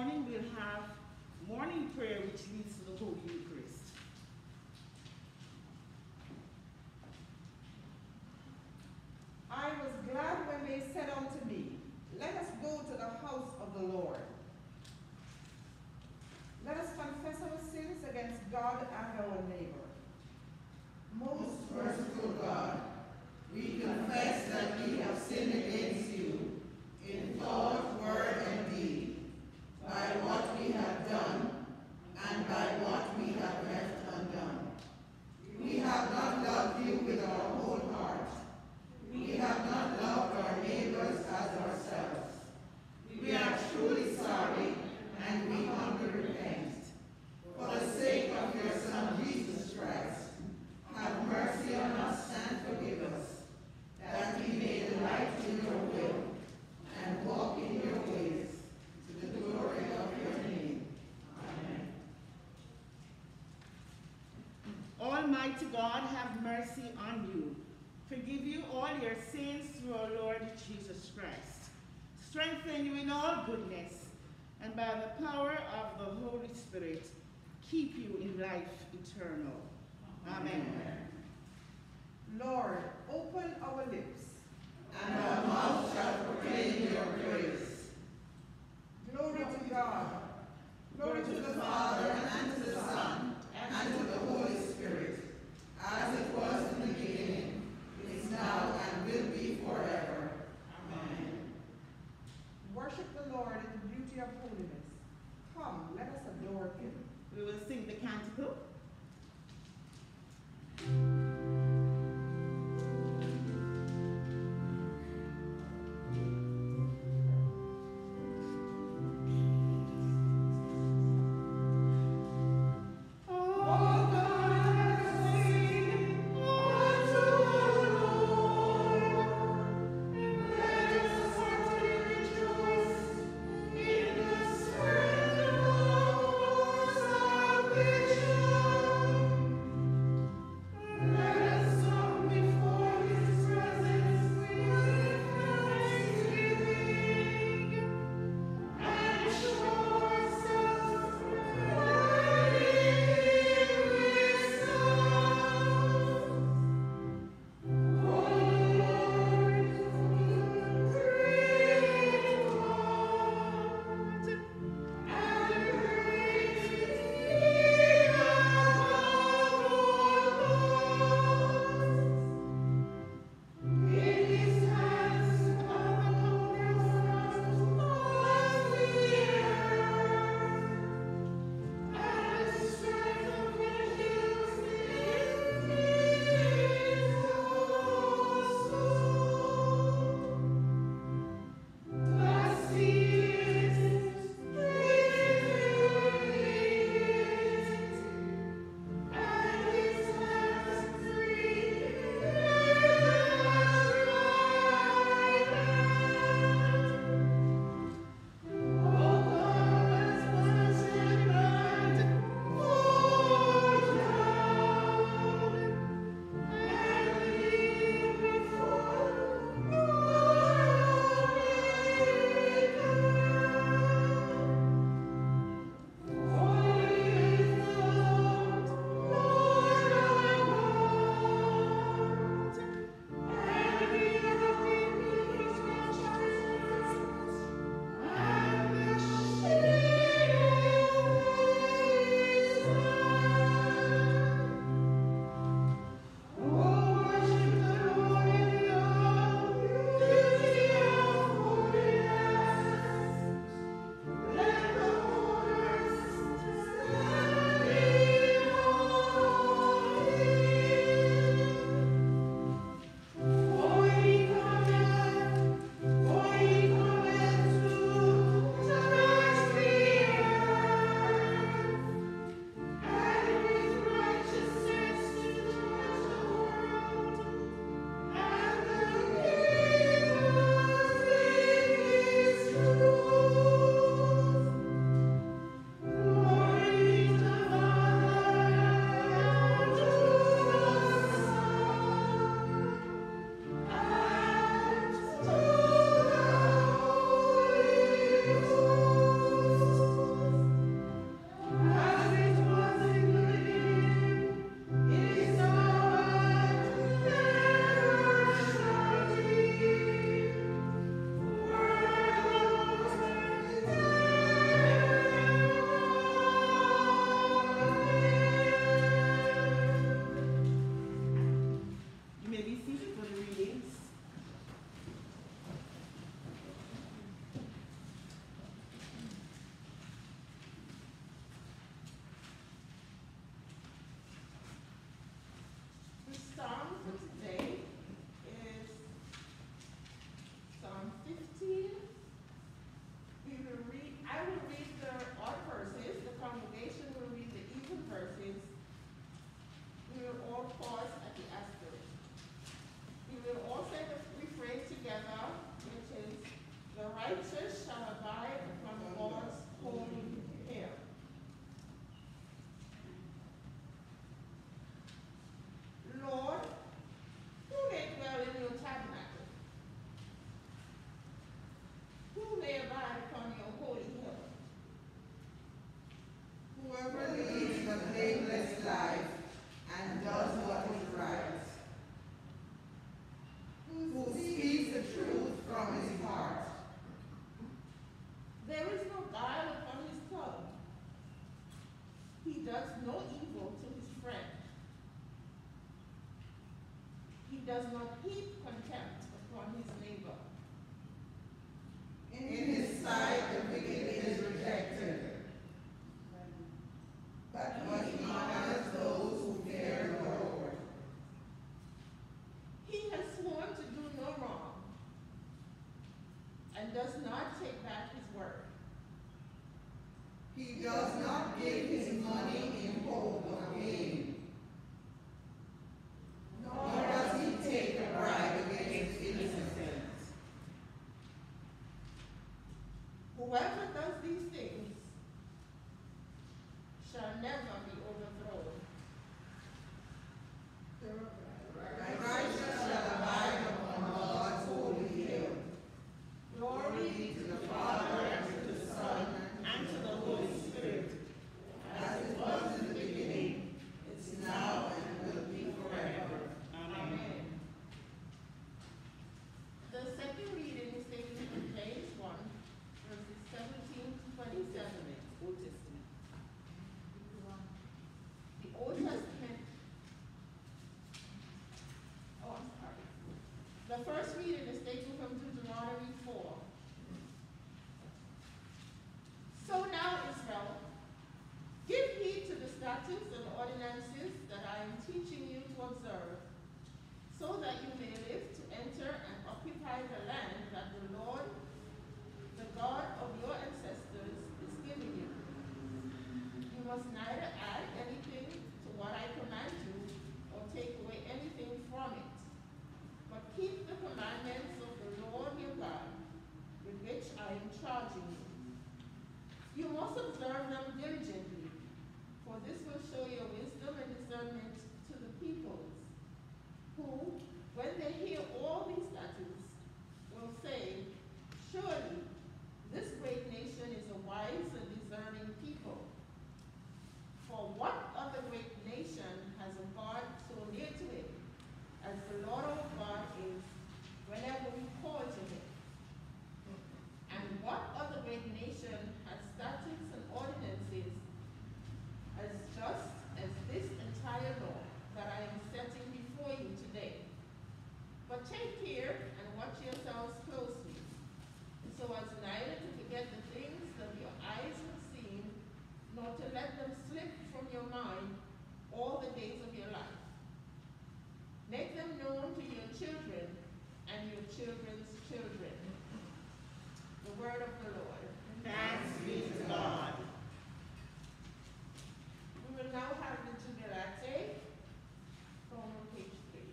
morning we'll have morning prayer which leads to the Holy Eucharist. I was glad when they said unto me, let us go to the house of the Lord. Let us confess our sins against God and our neighbor. Most merciful God, we confess that we have sinned against you in thought, word, and deed, by what we have done and by what we have left undone. We have not loved you with our whole heart. We have not loved our neighbors as ourselves. We are truly sorry and we humbly repent. For the sake of your Son, Jesus Christ, have mercy on us and forgive us, that we may delight in your will and walk in your ways, to the glory of your name. Amen. Almighty God, have mercy on you. Forgive you all your sins through our Lord Jesus Christ. Strengthen you in all goodness, and by the power of the Holy Spirit, keep you in life eternal. Amen. Lord, open our lips, And our mouth shall proclaim your praise. glory to God, Glory to the Father, and to the Son, and to the Holy Spirit, as it was in the beginning, is now, and will be forever. Amen. worship the Lord in the beauty of holiness. Come, let us adore him. We will sing the canticle. and does not take back his word. He does not give his money in hope of gain, nor does he take a bribe against innocence. Whoever does these things shall never be overthrown. The righteous shall abide upon God's holy hill. Glory be to the Father, and to the Son, And to the Holy Spirit, as it was in the beginning, is now, and will be forever. Amen. The second reading is taken from James 1, verses 17 to 27. Old Testament. The Old Testament. Oh, I'm sorry. The first reading is taken from Deuteronomy 4. So now, Israel, give heed to the statutes and ordinances that I am teaching you to observe, so that you may live to enter and occupy the land that the Lord, the God of your ancestors, is giving you. You must neither add anything to what I command you, or take away anything from it, but keep the commandments of the Lord your God, with which I am charging you. You must observe them diligently, for this will show your wisdom and discernment to the peoples, who, when they hear all these statutes, will say, surely this great nation is a wise and discerning people. For what other great nation has a God so near to it as the Lord our God is whenever we call to him? And what other great nation has statutes and ordinances as just as this entire law that I am setting before you today? But take care and watch yourselves closely, so as neither to forget the things that your eyes have seen, nor to let them slip from your mind all the days of your life. Make them known to your children and your children's children. The word of the Lord. Thanks be to God. We will now have the Jubilate from page 3.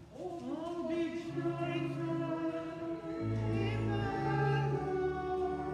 Oh, be joyful in the Lord.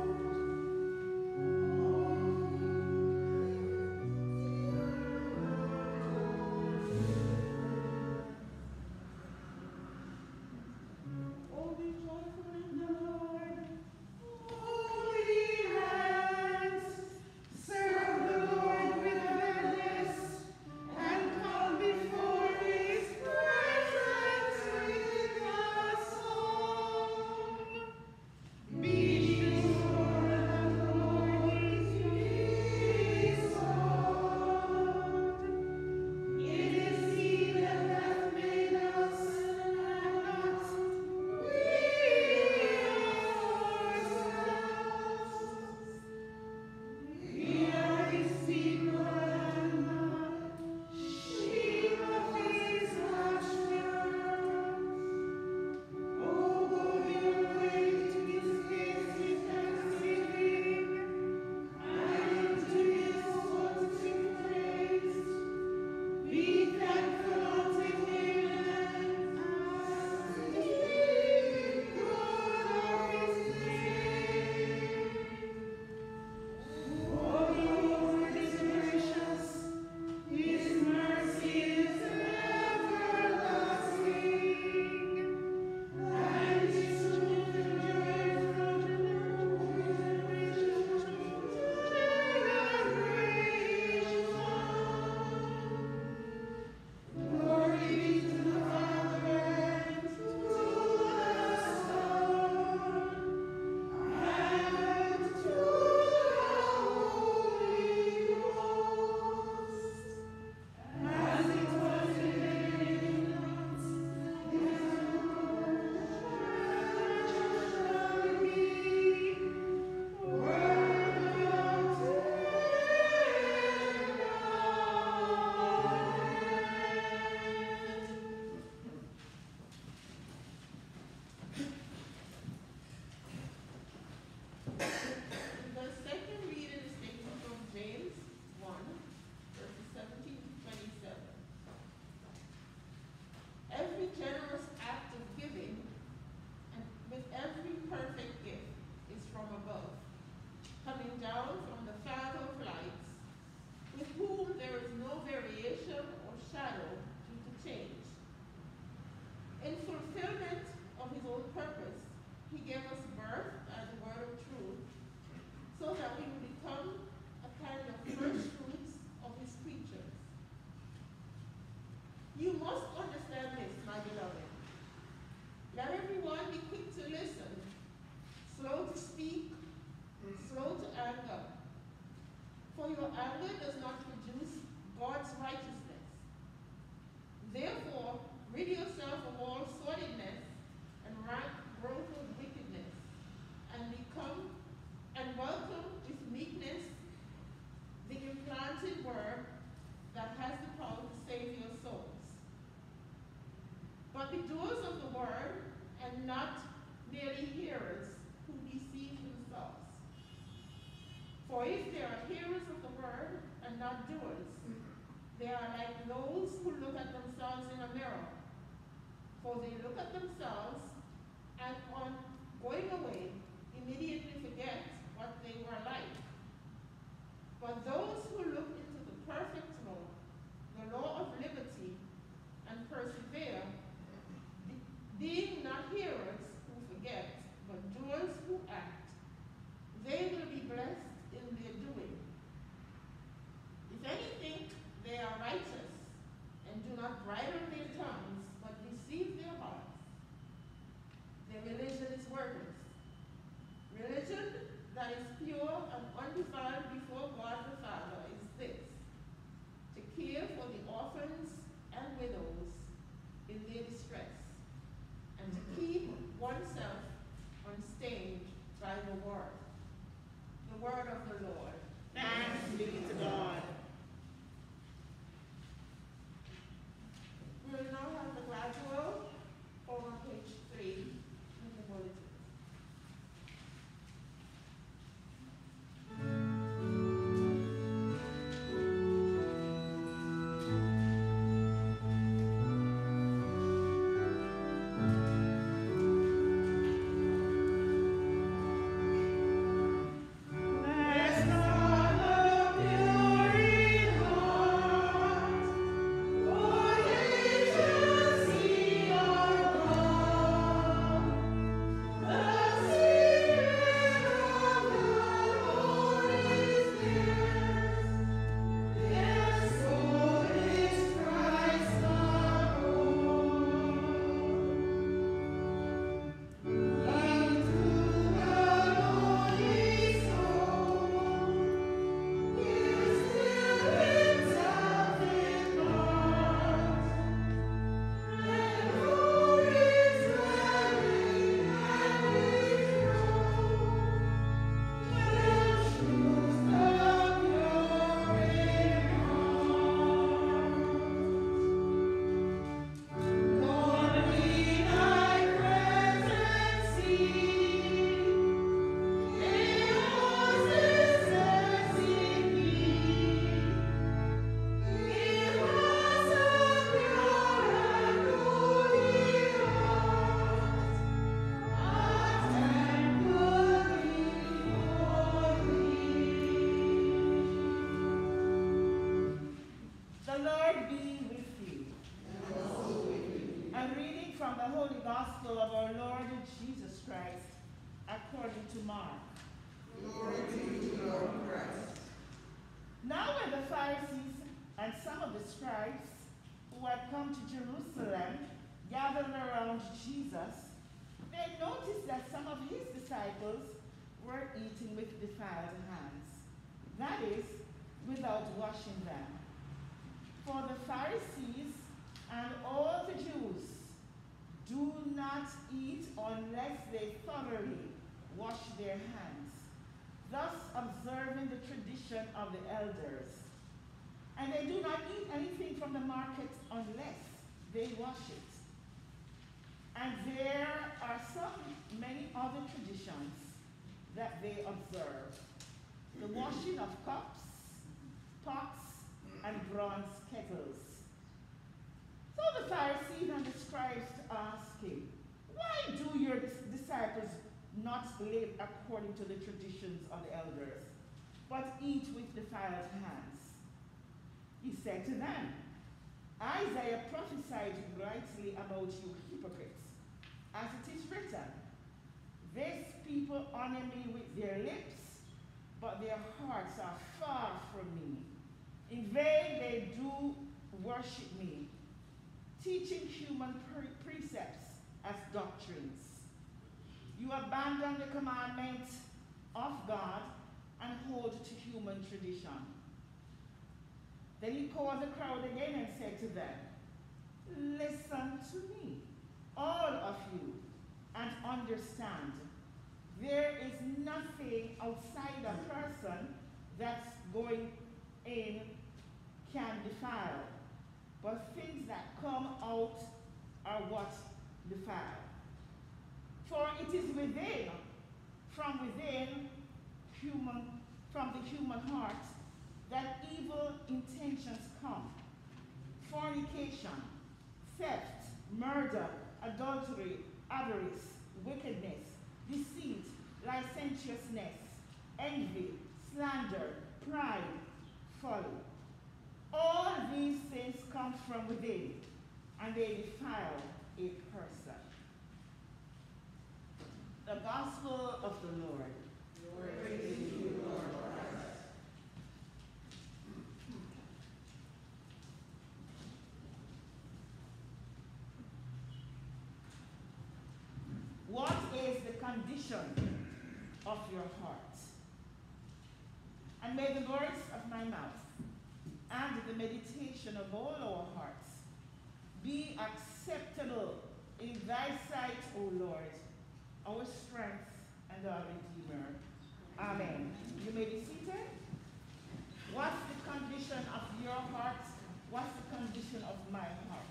For if they are hearers of the word and not doers, they are like those who look at themselves in a mirror. For they look at themselves and on going away immediately forget what they were like. But those who look into the perfect law, the law of liberty, and persevere, being not hearers who forget, but doers who act, they will be blessed in their doing. If any think they are righteous, and do not bridle their tongues, but deceive their hearts, their religion is worthless. Religion that is pure and undefiled before God the Father is this: to care for the orphans and widows in their distress, and to keep oneself unstained by the word of the Lord. Thanks be to God. We will now have the gradual over page 3 in the bulletin. Bless God of pure in heart, for they shall see our God. The secret of the Lord is theirs, their soul is Christ our own. Unto the lowly soul, He still Himself imparts, and who is dwelling and withdrawn, will choose the pure in heart. Lord, we thy presence seek, in us seek thee. Give us a pure and holy heart, a temple before thee. The Lord be with you. A reading from the Holy Gospel of our Lord Jesus Christ according to Mark. Glory to you, Lord Christ. Now when the Pharisees and some of the scribes who had come to Jerusalem gathered around Jesus, they noticed that some of his disciples were eating with defiled hands, that is, without washing them. For the Pharisees and all the Jews do not eat unless they thoroughly wash their hands, thus observing the tradition of the elders. And they do not eat anything from the market unless they wash it. And there are many other traditions that they observe: the washing of cups, pots, and bronze kettles. So the Pharisees and the scribes asked him, "Why do your disciples not live according to the traditions of the elders, but eat with defiled hands?" He said to them, "Isaiah prophesied rightly about you hypocrites, as it is written, 'This people honor me with their lips, but their hearts are far from me. In vain they do worship me, teaching human precepts as doctrines. You abandon the commandment of God and hold to human tradition." Then he called the crowd again and said to them, "Listen to me, all of you, and understand. There is nothing outside a person that's going in can defile, but things that come out are what defile. For it is within, from within, from the human heart that evil intentions come: fornication, theft, murder, adultery, avarice, wickedness, deceit, licentiousness, envy, slander, pride, folly. All these things come from within, and they defile a person. The Gospel of the Lord. Praise to you, Lord Christ. What is the condition of your heart? And may the words of my mouth and the meditation of all our hearts be acceptable in thy sight, O Lord, our strength and our Redeemer. Amen. You may be seated. What's the condition of your heart? What's the condition of my heart?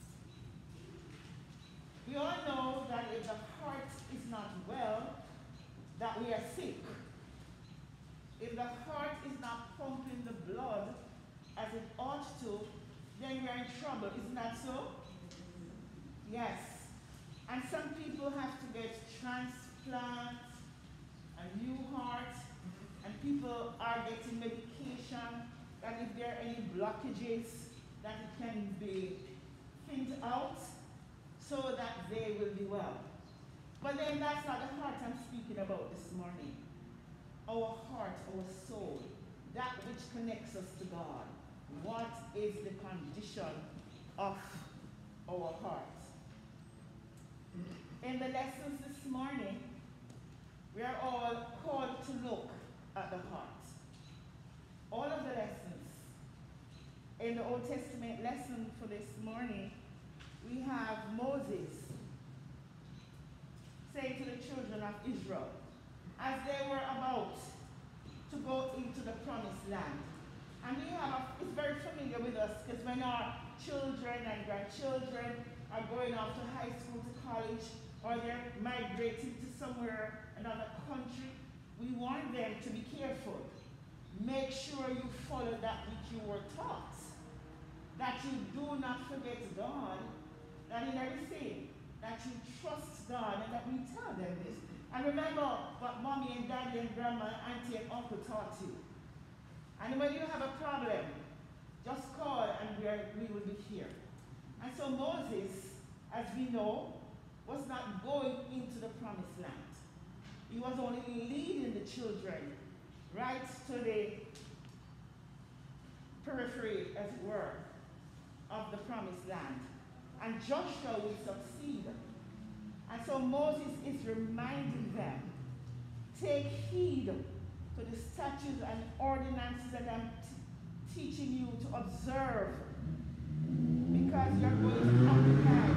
We all know that if the heart is not well, that we are sick. If the heart is not pumping the blood as it ought to, then we are in trouble. Isn't that so? Yes. And some people have to get transplants, a new heart, and people are getting medication that if there are any blockages, that it can be thinned out so that they will be well. But then that's not the heart I'm speaking about this morning. Our heart, our soul, that which connects us to God. What is the condition of our heart? In the lessons this morning, we are all called to look at the heart. All of the lessons. In the Old Testament lesson for this morning, we have Moses saying to the children of Israel, as they were about to go into the promised land. And it's very familiar with us because when our children and grandchildren are going off to high school, to college, or they're migrating to somewhere, another country, we want them to be careful. Make sure you follow that which you were taught. That you do not forget God, that in everything, that you trust God, and that we tell them this. And remember what mommy and daddy and grandma, auntie and uncle taught you. And when you have a problem, just call and we will be here. And so Moses, as we know, was not going into the promised land. He was only leading the children right to the periphery, as it were, of the promised land. And Joshua will succeed. And so Moses is reminding them, take heed to the statutes and ordinances that I'm teaching you to observe, because you're going to occupy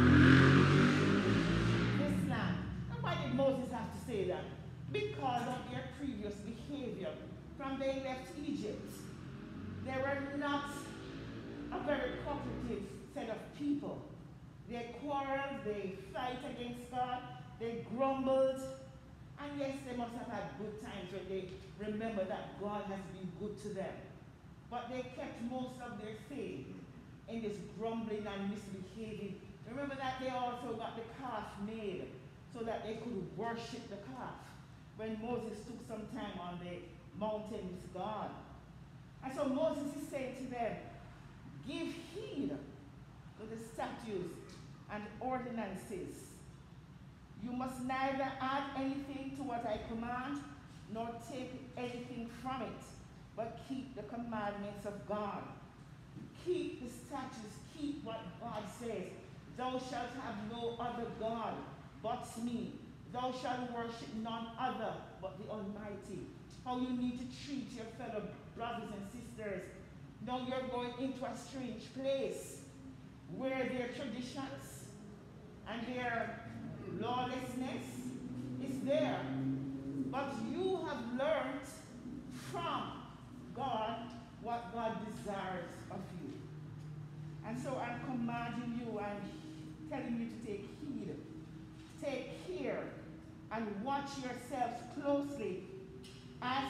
this land. And why did Moses have to say that? Because of their previous behavior from they left Egypt. They were not a very cooperative set of people. They quarreled, they fight against God, they grumbled, and yes, they must have had good times when they remember that God has been good to them. But they kept most of their faith in this grumbling and misbehaving. Remember that they also got the calf made so that they could worship the calf when Moses took some time on the mountain with God. And so Moses is saying to them, give heed to the statutes and ordinances. You must neither add anything to what I command, nor take anything from it, but keep the commandments of God. Keep the statutes, keep what God says. Thou shalt have no other God but me. Thou shalt worship none other but the Almighty. How you need to treat your fellow brothers and sisters. Now you're going into a strange place where their traditions and their lawlessness is there. But you have learned from God what God desires of you. And so I'm commanding you and telling you to take heed. Take care and watch yourselves closely as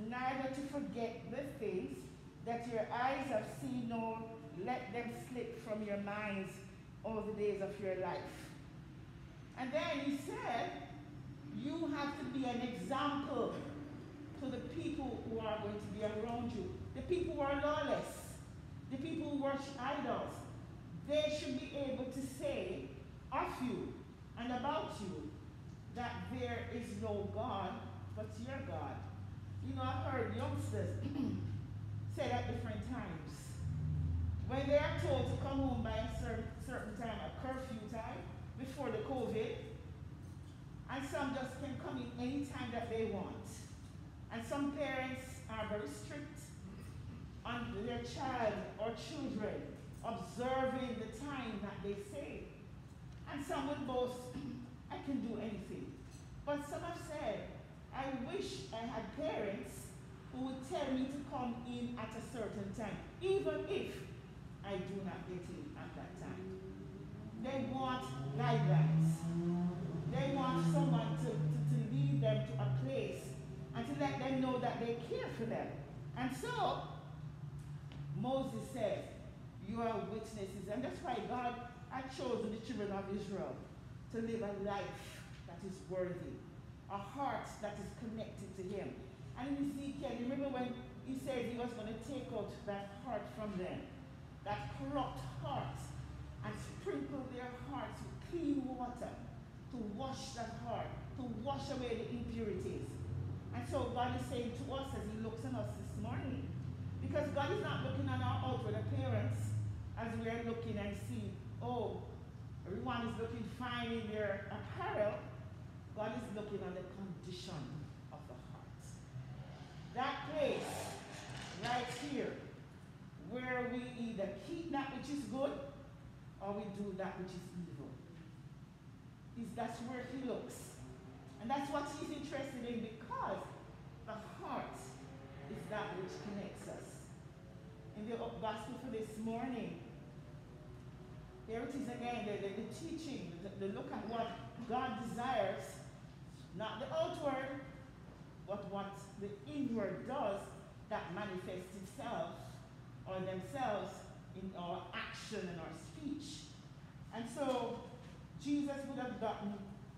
neither to forget the things that your eyes have seen, nor let them slip from your minds all the days of your life. And then he said, you have to be an example to the people who are going to be around you. The people who are lawless, the people who worship idols. They should be able to say of you and about you that there is no God but your God. You know, I've heard youngsters say at different times. When they are told to come home by a certain time, a curfew time, before the COVID, and some just can come in any time that they want. And some parents are very strict on their child or children observing the time that they say. And some would boast, I can do anything. But some have said, I wish I had parents who would tell me to come in at a certain time, even if I do not get in at that time. They want guidelines. They want someone to lead them to a place and to let them know that they care for them. And so, Moses says, you are witnesses. And that's why God had chosen the children of Israel to live a life that is worthy, a heart that is connected to him. And in Ezekiel, remember when he said he was going to take out that heart from them, that corrupt heart, and sprinkle their hearts with clean water to wash that heart, to wash away the impurities. And so God is saying to us as he looks on us this morning, because God is not looking on our outward appearance as we are looking and see, oh, everyone is looking fine in their apparel. God is looking on the condition of the heart. That place right here where we either keep that which is good or we do that which is evil. That's where he looks. And that's what he's interested in, because the heart is that which connects us. In the gospel for this morning, here it is again, the teaching, the look at what God desires, not the outward, but what the inward does that manifests itself or themselves in our action and our speech. And so Jesus would have gotten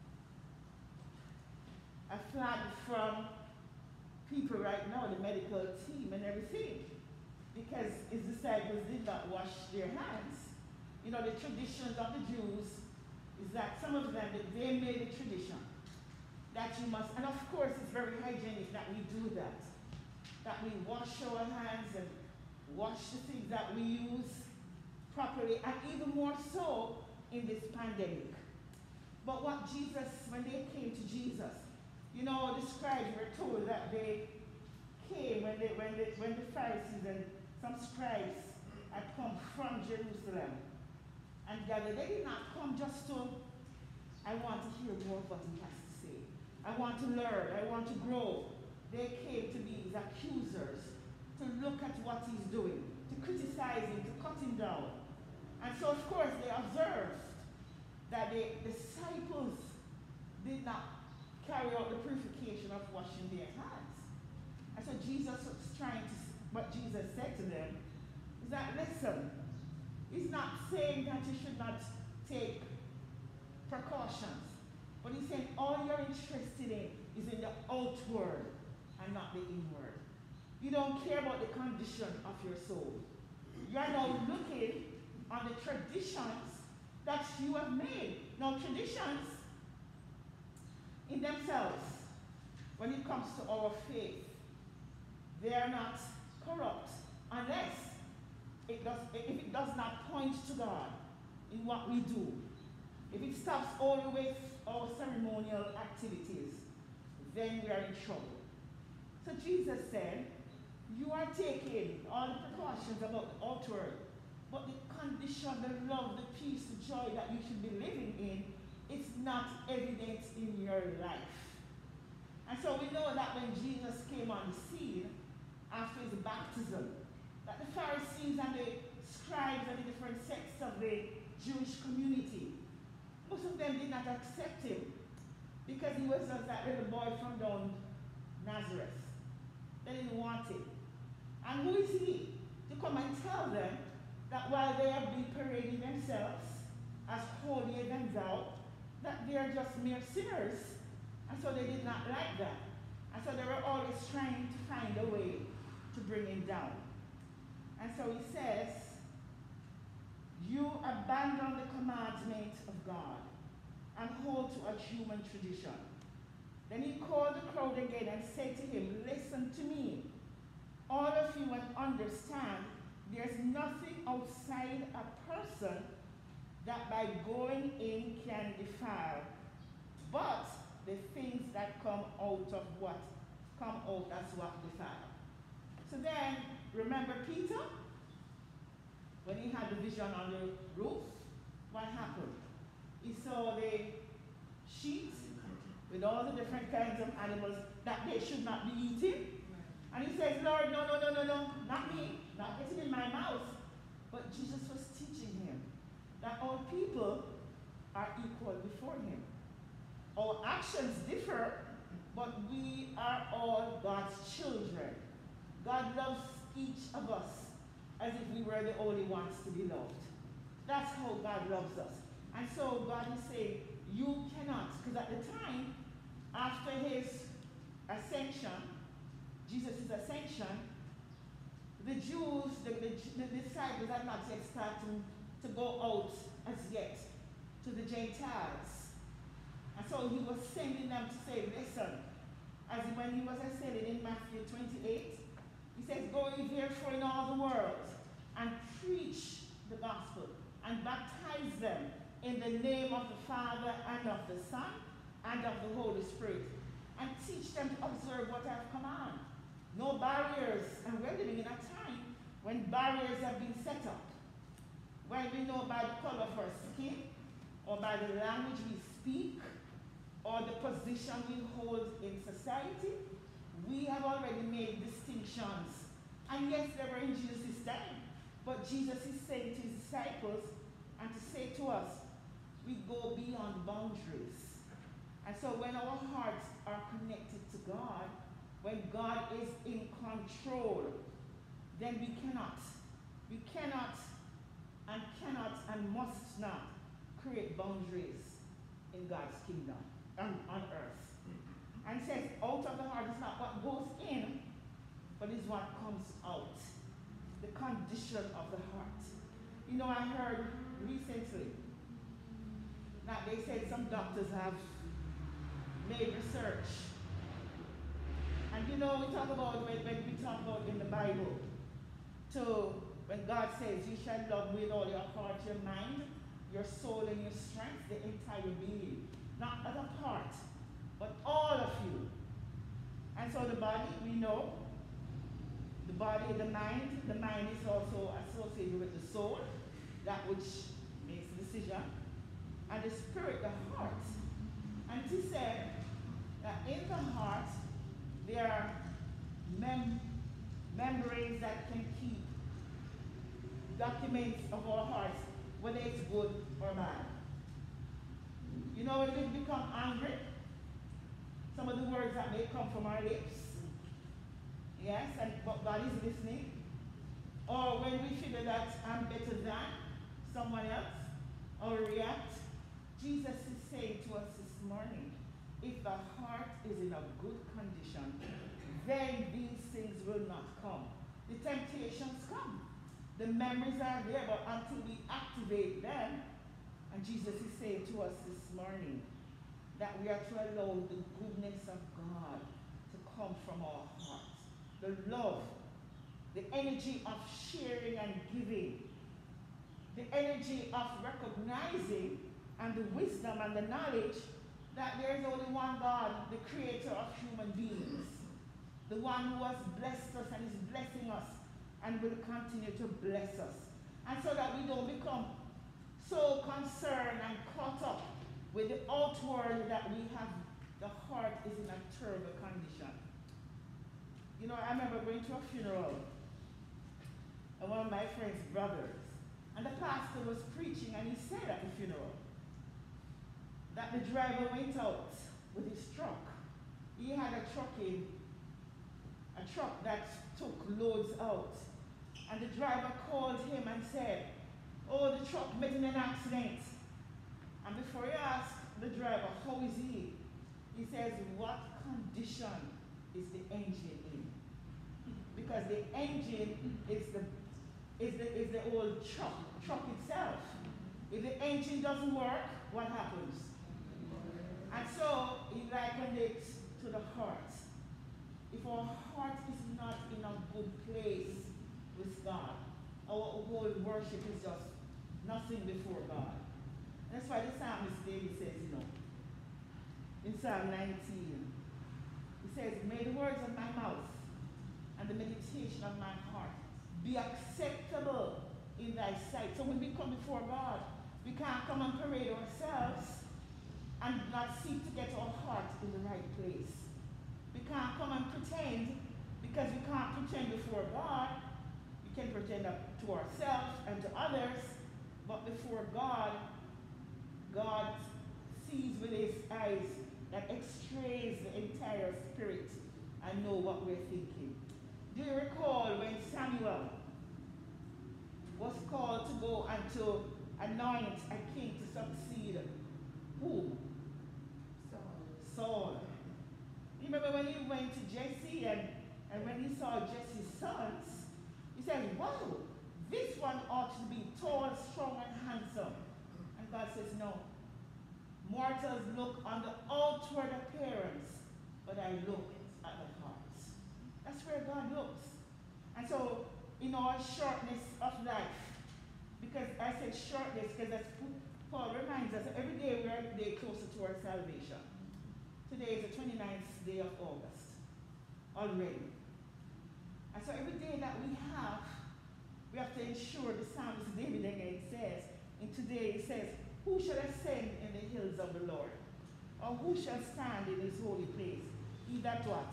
a flag from people right now, the medical team and everything, because his disciples did not wash their hands. You know, the traditions of the Jews is that some of them, they made a tradition that you must, and of course it's very hygienic that we do that we wash our hands and wash the things that we use properly, and even more so in this pandemic. But what Jesus, when they came to Jesus, you know, the scribes were told that they came when the Pharisees and some scribes had come from Jerusalem and gathered. They did not come just to, I want to hear more of what he has to say. I want to learn. I want to grow. They came to be his accusers, to look at what he's doing, to criticize him, to cut him down. And so, of course, they observed that the disciples did not carry out the purification of washing their hands. And so Jesus was trying to, what Jesus said to them is that, listen, he's not saying that you should not take precautions, but he's saying all you're interested in is in the outward and not the inward. You don't care about the condition of your soul. You are now looking on the traditions that you have made. Now, traditions in themselves, when it comes to our faith, they are not corrupt unless if it does not point to God in what we do. If it stops all the way our ceremonial activities, then we are in trouble. So Jesus said, you are taking all the precautions about the outward, but the condition, the love, the peace, the joy that you should be living in, it's not evident in your life. And so we know that when Jesus came on the scene after his baptism, that the Pharisees and the scribes and the different sects of the Jewish community, most of them did not accept him because he was just that little boy from down Nazareth. They didn't want it. And who is he to come and tell them that while they have been parading themselves as holier than thou, that they are just mere sinners? And so they did not like that. And so they were always trying to find a way to bring him down. And so he says, you abandon the commandment of God and hold to a human tradition. Then he called the crowd again and said to him, listen to me, all of you, and understand there's nothing outside a person that by going in can defile, but the things that come out of what come out, that's what defile. So then, remember Peter? When he had the vision on the roof, what happened? He saw the sheep with all the different kinds of animals that they should not be eating. And he says, Lord, no, not me, not getting in my mouth. But Jesus was teaching him that all people are equal before him. Our actions differ, but we are all God's children. God loves each of us as if we were the only ones to be loved. That's how God loves us. And so God is saying, you cannot, because at the time, after his ascension, Jesus' ascension, the Jews, the disciples had not yet started to go out as yet to the Gentiles. And so he was sending them to say, listen, as when he was ascended in Matthew 28, he says, go ye therefore in all the world and preach the gospel and baptize them in the name of the Father and of the Son and of the Holy Spirit, and teach them to observe what I have commanded. No barriers, and we're living in a time when barriers have been set up. When we know by the color of our skin, or by the language we speak, or the position we hold in society, we have already made distinctions. And yes, they were in Jesus' time, but Jesus is saying to his disciples and to say to us, we go beyond boundaries. And so when our hearts are connected to God, when God is in control, then we cannot and must not create boundaries in God's kingdom, on earth. And it says, out of the heart is not what goes in, but is what comes out. The condition of the heart. You know, I heard recently that they said some doctors have made research. And you know, we talk about, when we talk about in the Bible, when God says, you shall love with all your heart, your mind, your soul, and your strength, the entire being. Not as a part, but all of you. And so the body, we know, the body, the mind is also associated with the soul, that which makes the decision, and the spirit, the heart. And it is said that in the heart, there are membranes that can keep documents of our hearts, whether it's good or bad. You know, when we become angry, some of the words that may come from our lips, yes, but God is listening. Or when we feel that I'm better than someone else, or react, Jesus is saying to us this morning, if the heart is in a good condition, then these things will not come. The temptations come. The memories are there, but until we activate them, and Jesus is saying to us this morning that we are to allow the goodness of God to come from our hearts. The love, the energy of sharing and giving, the energy of recognizing and the wisdom and the knowledge that there is only one God, the creator of human beings, the one who has blessed us and is blessing us and will continue to bless us. And so that we don't become so concerned and caught up with the outward that we have, the heart is in a terrible condition. You know, I remember going to a funeral of one of my friend's brothers, and the pastor was preaching, and he said at the funeral that the driver went out with his truck. He had a a truck that took loads out. And the driver called him and said, oh, the truck met in an accident. And before you ask the driver, how is he? He says, what condition is the engine in? Because the engine is the old truck itself. If the engine doesn't work, what happens? And so he likened it to the heart. If our heart is not in a good place with God, our whole worship is just nothing before God. And that's why the psalmist David says, in Psalm 19, he says, may the words of my mouth and the meditation of my heart be acceptable in thy sight. So when we come before God, we can't come and parade ourselves and not seek to get our heart in the right place. We can't come and pretend, because we can't pretend before God. We can pretend to ourselves and to others, but before God, God sees with his eyes that x-rays the entire spirit and know what we're thinking. Do you recall when Samuel was called to go and to anoint a king to succeed who? Saul. You remember when he went to Jesse and when he saw Jesse's sons, he said, wow, this one ought to be tall, strong, and handsome. And God says, no. Mortals look on the outward appearance, but I look at the heart. That's where God looks. And so, in our shortness of life, because I said shortness, because that's Paul reminds us that every day we are a day closer to our salvation. Today is the 29th day of August already. And so every day that we have to ensure, the psalmist David again says, and today it says, who shall ascend in the hills of the Lord? Or who shall stand in his holy place? He that what?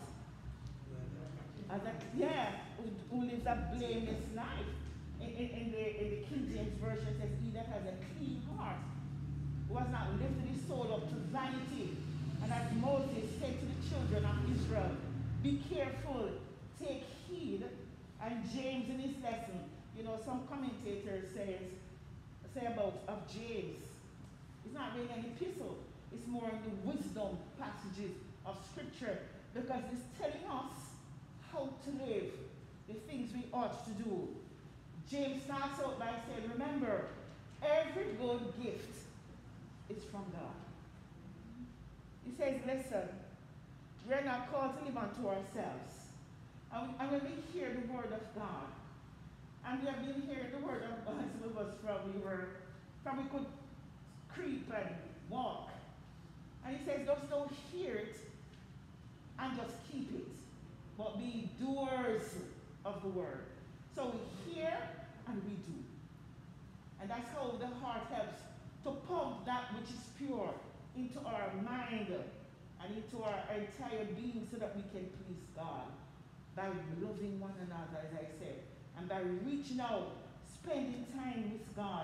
Who lives a blameless life. In the King James Version it says, he that has a clean heart, who has not lifted his soul up to vanity. And as Moses said to the children of Israel, be careful, take heed. And James in his lesson, some commentators say of James, it's not really an epistle, it's more in the wisdom passages of scripture, because it's telling us how to live, the things we ought to do. James starts out by saying, remember, every good gift is from God. He says, listen, we're not called to live unto ourselves. And when we hear the word of God, and we have been hearing the word of God, some of us from we could creep and walk. And he says, just don't hear it and just keep it, but be doers of the word. So we hear and we do. And that's how the heart helps to pump that which is pure into our mind and into our entire being so that we can please God by loving one another, as I said, and by reaching out, spending time with God.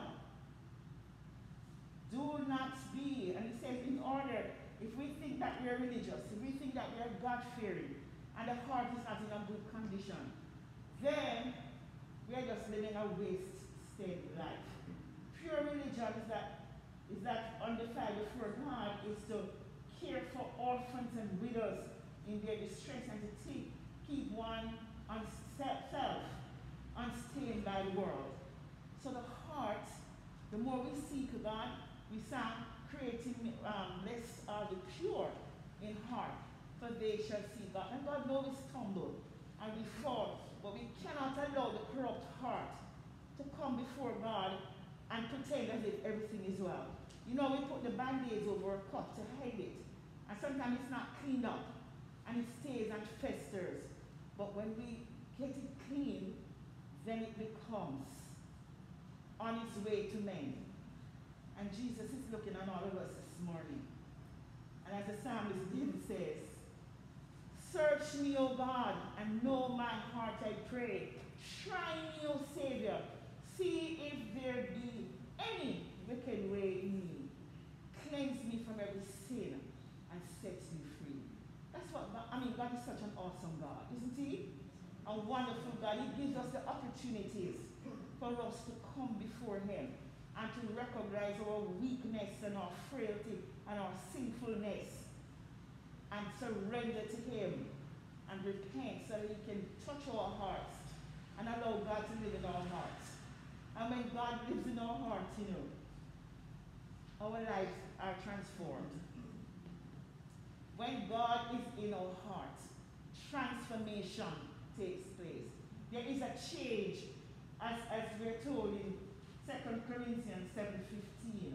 Do not be, and he says, in order, if we think that we are religious, if we think that we are God-fearing, and the heart is not in a good condition, then we are just living a wasted life. Pure religion is that undefiled before God is to care for orphans and widows in their distress and to keep one on self unstained by the world. So the heart, the more we seek God, we start creating blessed are the pure in heart, for they shall see God. And God knows we stumble and we fall, but we cannot allow the corrupt heart to come before God and pretend as if everything is well. We put the band-aids over a cut to hide it, and sometimes it's not cleaned up, and it stays and festers. But when we get it clean, then it becomes on its way to mend. And Jesus is looking on all of us this morning. And as the psalmist David says, search me, O God, and know my heart, I pray. Try me, O Savior. See if there be any wicked way in me. Cleanse me from every sin and set me free. That's what I mean, God is such an awesome God, isn't He? A wonderful God. He gives us the opportunities for us to come before Him and to recognize our weakness and our frailty and our sinfulness and surrender to Him and repent so that He can touch our hearts and allow God to live in our hearts. And when God lives in our hearts, you know, our lives are transformed. When God is in our hearts, transformation takes place. There is a change, as we're told in 2 Corinthians 17.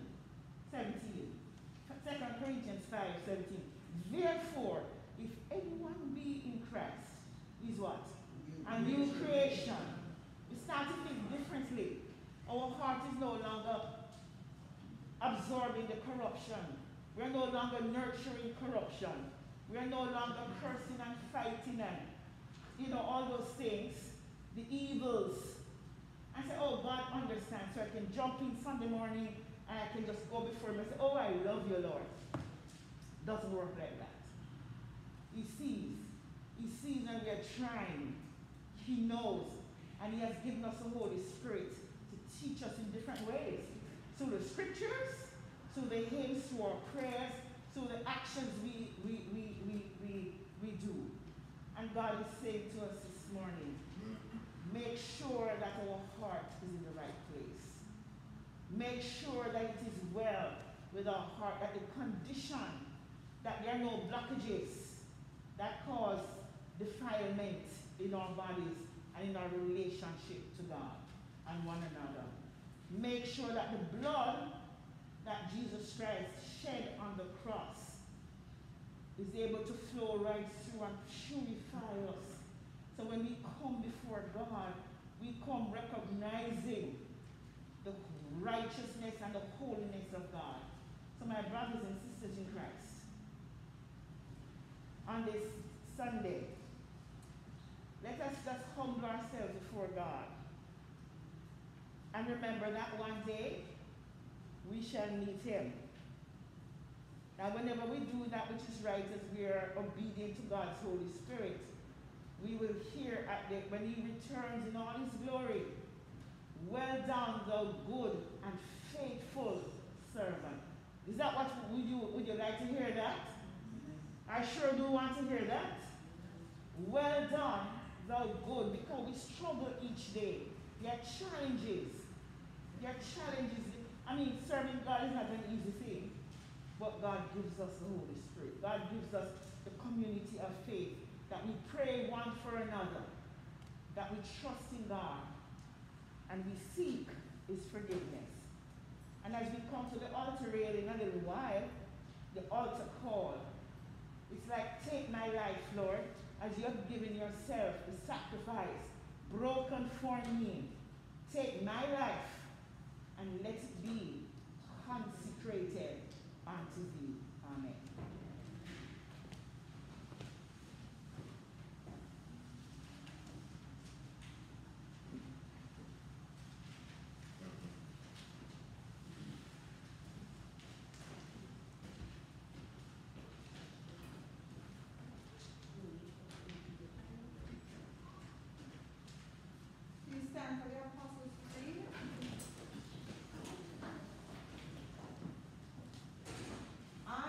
2 Corinthians 5:17. Therefore, if anyone be in Christ, is what? A new creation. We start to think differently. Our heart is no longer absorbing the corruption. We're no longer nurturing corruption. We're no longer cursing and fighting and, all those things, the evils. I say, oh, God understands, so I can jump in Sunday morning and I can just go before Him and say, oh, I love you, Lord. Doesn't work like that. He sees. He sees when we are trying. He knows. And He has given us the Holy Spirit to teach us in different ways. Through the scriptures, through the hymns, through our prayers, through the actions we do. And God is saying to us this morning, make sure that our heart is in the right place. Make sure that it is well with our heart, that the condition, that there are no blockages that cause defilement in our bodies and in our relationship to God and one another. Make sure that the blood that Jesus Christ shed on the cross is able to flow right through and purify us. So when we come before God, we come recognizing the righteousness and the holiness of God. So my brothers and sisters in Christ, on this Sunday, let us just humble ourselves before God. And remember that one day, we shall meet Him. Now whenever we do that which is right as we are obedient to God's Holy Spirit, we will hear when He returns in all His glory, well done, thou good and faithful servant. Is that what would you like to hear that? I sure do want to hear that. Well done, thou good, because we struggle each day. There are challenges. I mean, serving God is not an easy thing, but God gives us the Holy Spirit. God gives us the community of faith, that we pray one for another, that we trust in God, and we seek His forgiveness. And as we come to the altar rail in a little while, the altar call, it's like, take my life, Lord, as you have given yourself the sacrifice, broken for me. Take my life and let it be consecrated unto Thee. Amen. Please stand for the Apostles' Creed. I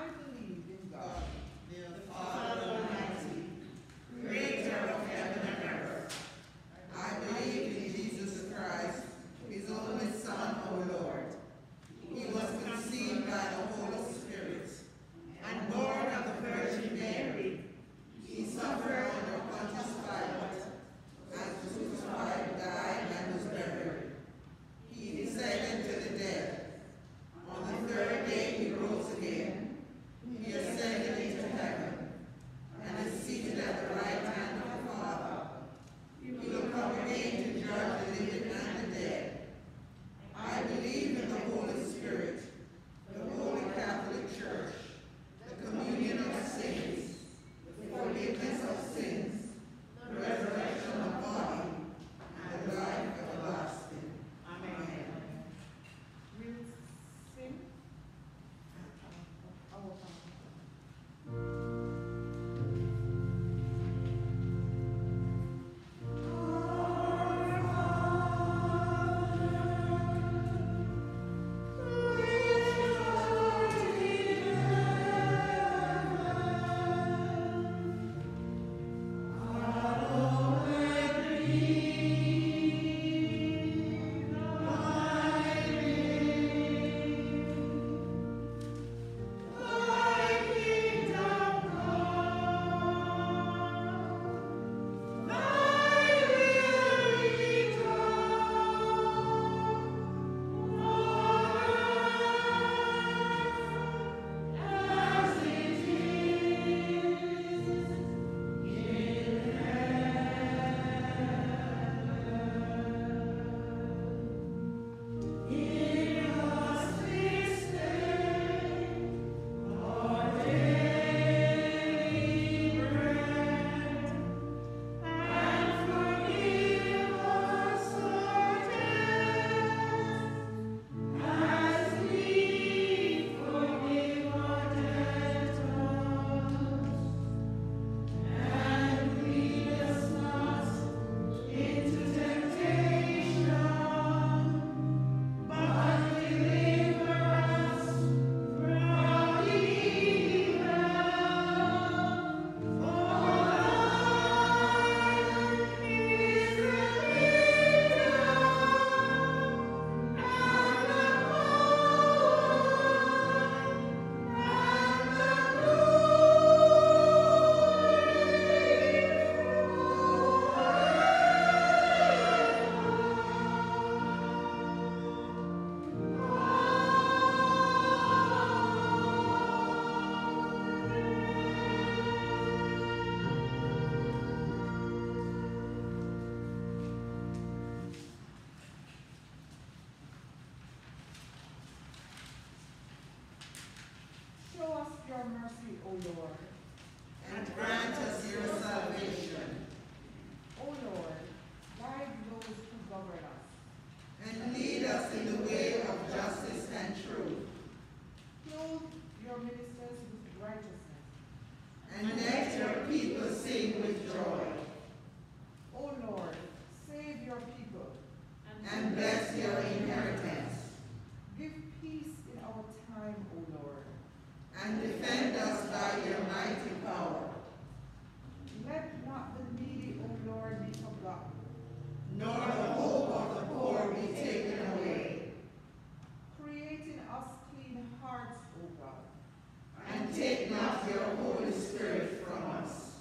your mercy, O Lord. and grant us your salvation. O Lord, guide those who govern us. And lead us in the way of justice and truth. Clothe your ministers with righteousness. And let your people sing with joy. O Lord, save your people. And bless your inheritance. Give peace in our time, O Lord. And defend us by your mighty power. Let not the needy, O Lord, be forgotten. Nor the hope of the poor be taken away. Create in us clean hearts, O God. And take not your Holy Spirit from us.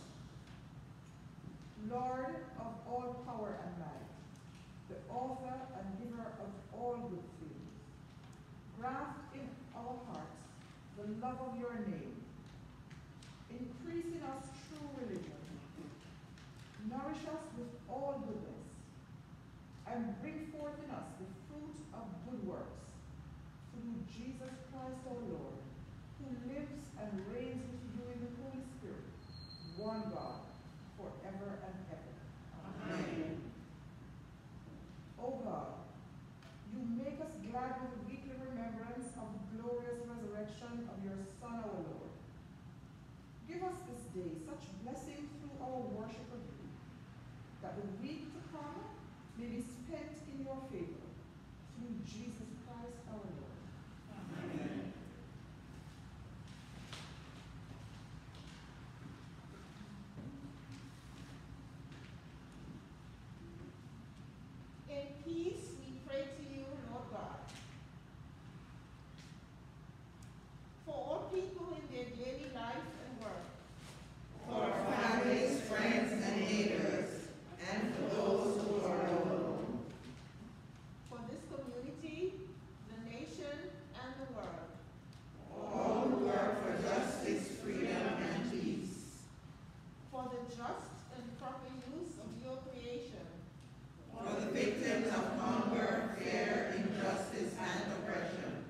Lord of all power and might, the author and giver of all good things, graft in our hearts the love of your name. Increase in us true religion. Nourish us with all goodness, and bring forth in us the fruit of good works, through Jesus Christ our Lord, who lives and reigns with you in the Holy Spirit, one God, forever and ever. Amen. O God, you make us glad with the weekly remembrance of the glorious resurrection of your Son, our Lord. Give us this day such blessing through our worship of you, that the week to come may be spent in your favor, through Jesus Christ our Lord. Amen. In peace we pray to you, Lord God. For all people in their daily life and work, For our families, friends, and neighbors, and for those who are alone. for this community, the nation, and the world. All who work for justice, freedom, and peace. For the just and proper use of your creation. For the victims of hunger, fear, injustice, and oppression.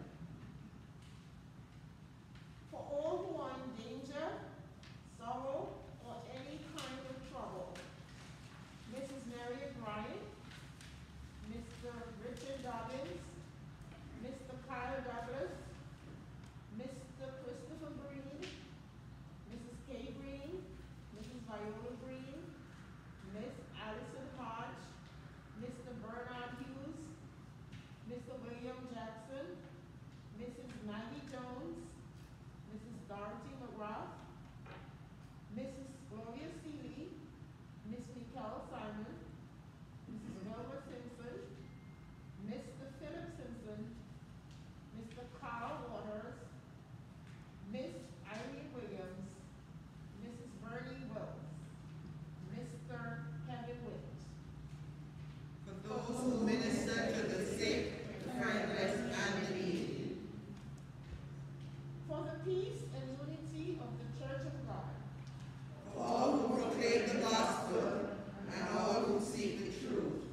For all who are in danger, sorrow, or any kind of trouble. Mrs. Mary O'Brien, Mr. Richard Dobbins, Mr. Kyle Douglas, Mr. Christopher Green, Mrs. Kay Green, Mrs. Viola Green, Miss Allison Hodge, Mr. Bernard Hughes, Mr. William Jackson, Mrs. Maggie Jones, Mrs. Dorothy McGrath, Mrs. Gloria Seeley, Miss Nicole Simon, Mrs. Wilbur Simpson, Mr. Philip Simpson, Mr. Carl Waters, Miss Irene Williams, Mrs. Bernie Wilkes, Mr. Kevin Witt. For those who minister to the sick, the friendless, and the needy. For the peace and unity of the Church of God. For all who proclaim the gospel, and all who seek the truth.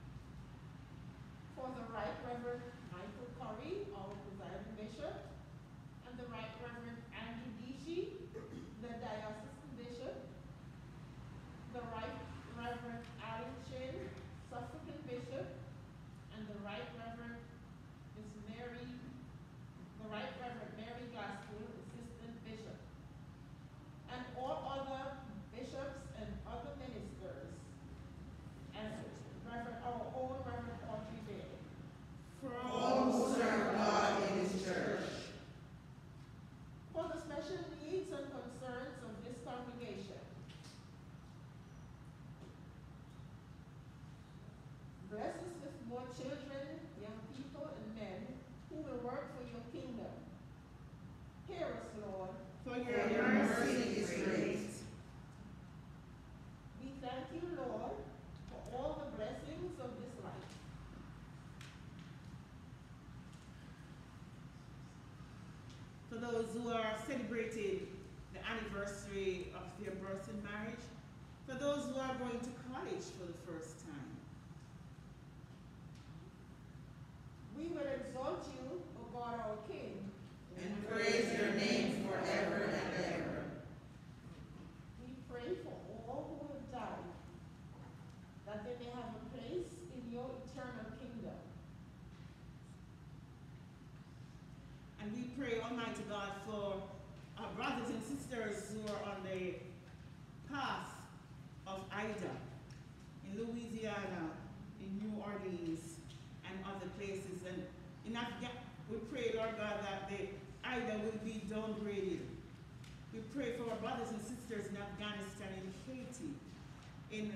For the Right Reverend Michael Curry, our presiding bishop, and the Right Reverend Andrew Deasy, the diocesan bishop, the Right Reverend Alan Chin, Suffragan bishop, and the Right Reverend Mary Glasspool, assistant bishop, and all other bishops and other ministers, and our own Reverend Audrey Bailey. For All who serve God in his church. For the special needs and concerns of this congregation. Bless us with more children, young people, and men who will work for your kingdom. Hear us, Lord. for For your your mercy mercy is is great. great. We thank you, Lord, for all the blessings of this life. For those who are celebrating the anniversary of their birth and marriage, for those who are going to college for the first time. We will exalt you, O God our King, And praise your name forever pray for all who have died, that they may have a place in your eternal kingdom. And we pray, Almighty God, for our brothers and sisters who are on the path of Ida in Louisiana, in New Orleans, and other places. And in we pray, Lord God, that the Ida will be downgraded. We pray for our brothers and sisters in Afghanistan, in Haiti, in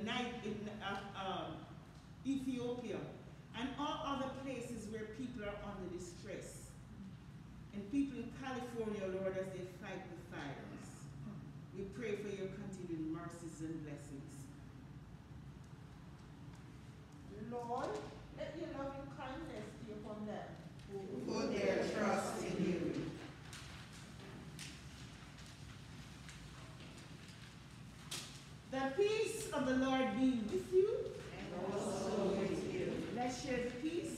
Ethiopia, and all other places where people are under distress. And people in California, Lord, as they fight the fires. We pray for your continued mercies and blessings. Lord, let your loving kindness be upon them who put their trust in you. The peace of the Lord be with you. And also with you. Let's share the peace.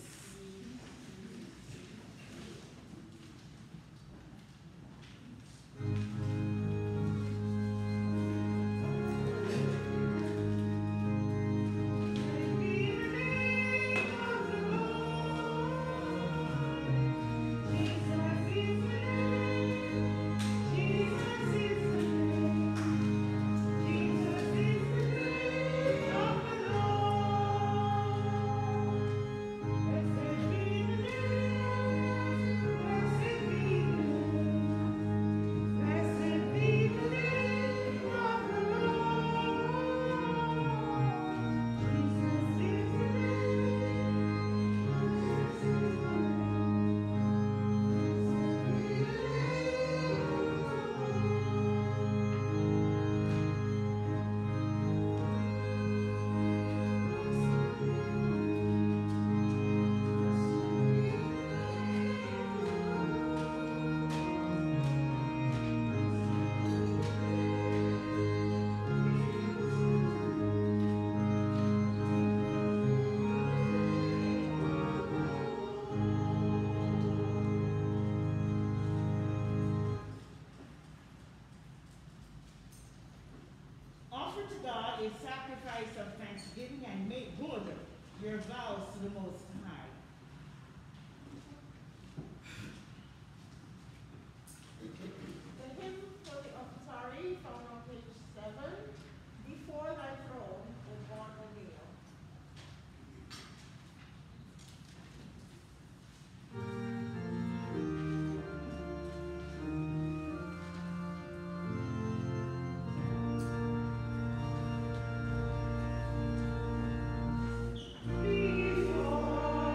Offer to God a sacrifice of thanksgiving and make good your vows to the Most High. The hymn for the offertory found on page 7, Before Thy Throne, O God O'Neill. Before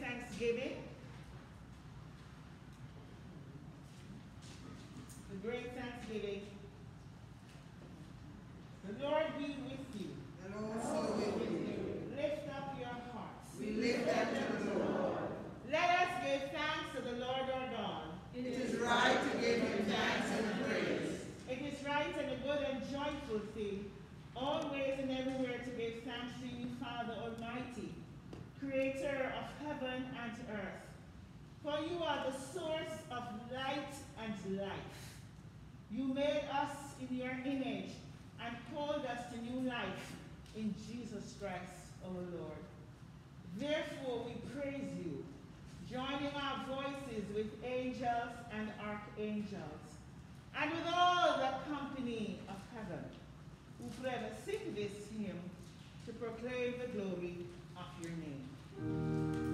thanksgiving. The great thanksgiving. The Lord be with you. And also with you. Lift up your hearts. We lift up to the Lord. Let us give thanks to the Lord our God. It is right to give him thanks and praise. It is right and a good and joyful thing, always and everywhere to give thanks to you, Father Almighty, Creator of heaven and earth. For you are the source of light and life. You made us in your image and called us to new life in Jesus Christ our Lord. Therefore we praise you, joining our voices with angels and archangels, and with all the company of heaven, who forever sing this hymn to proclaim the glory of your name.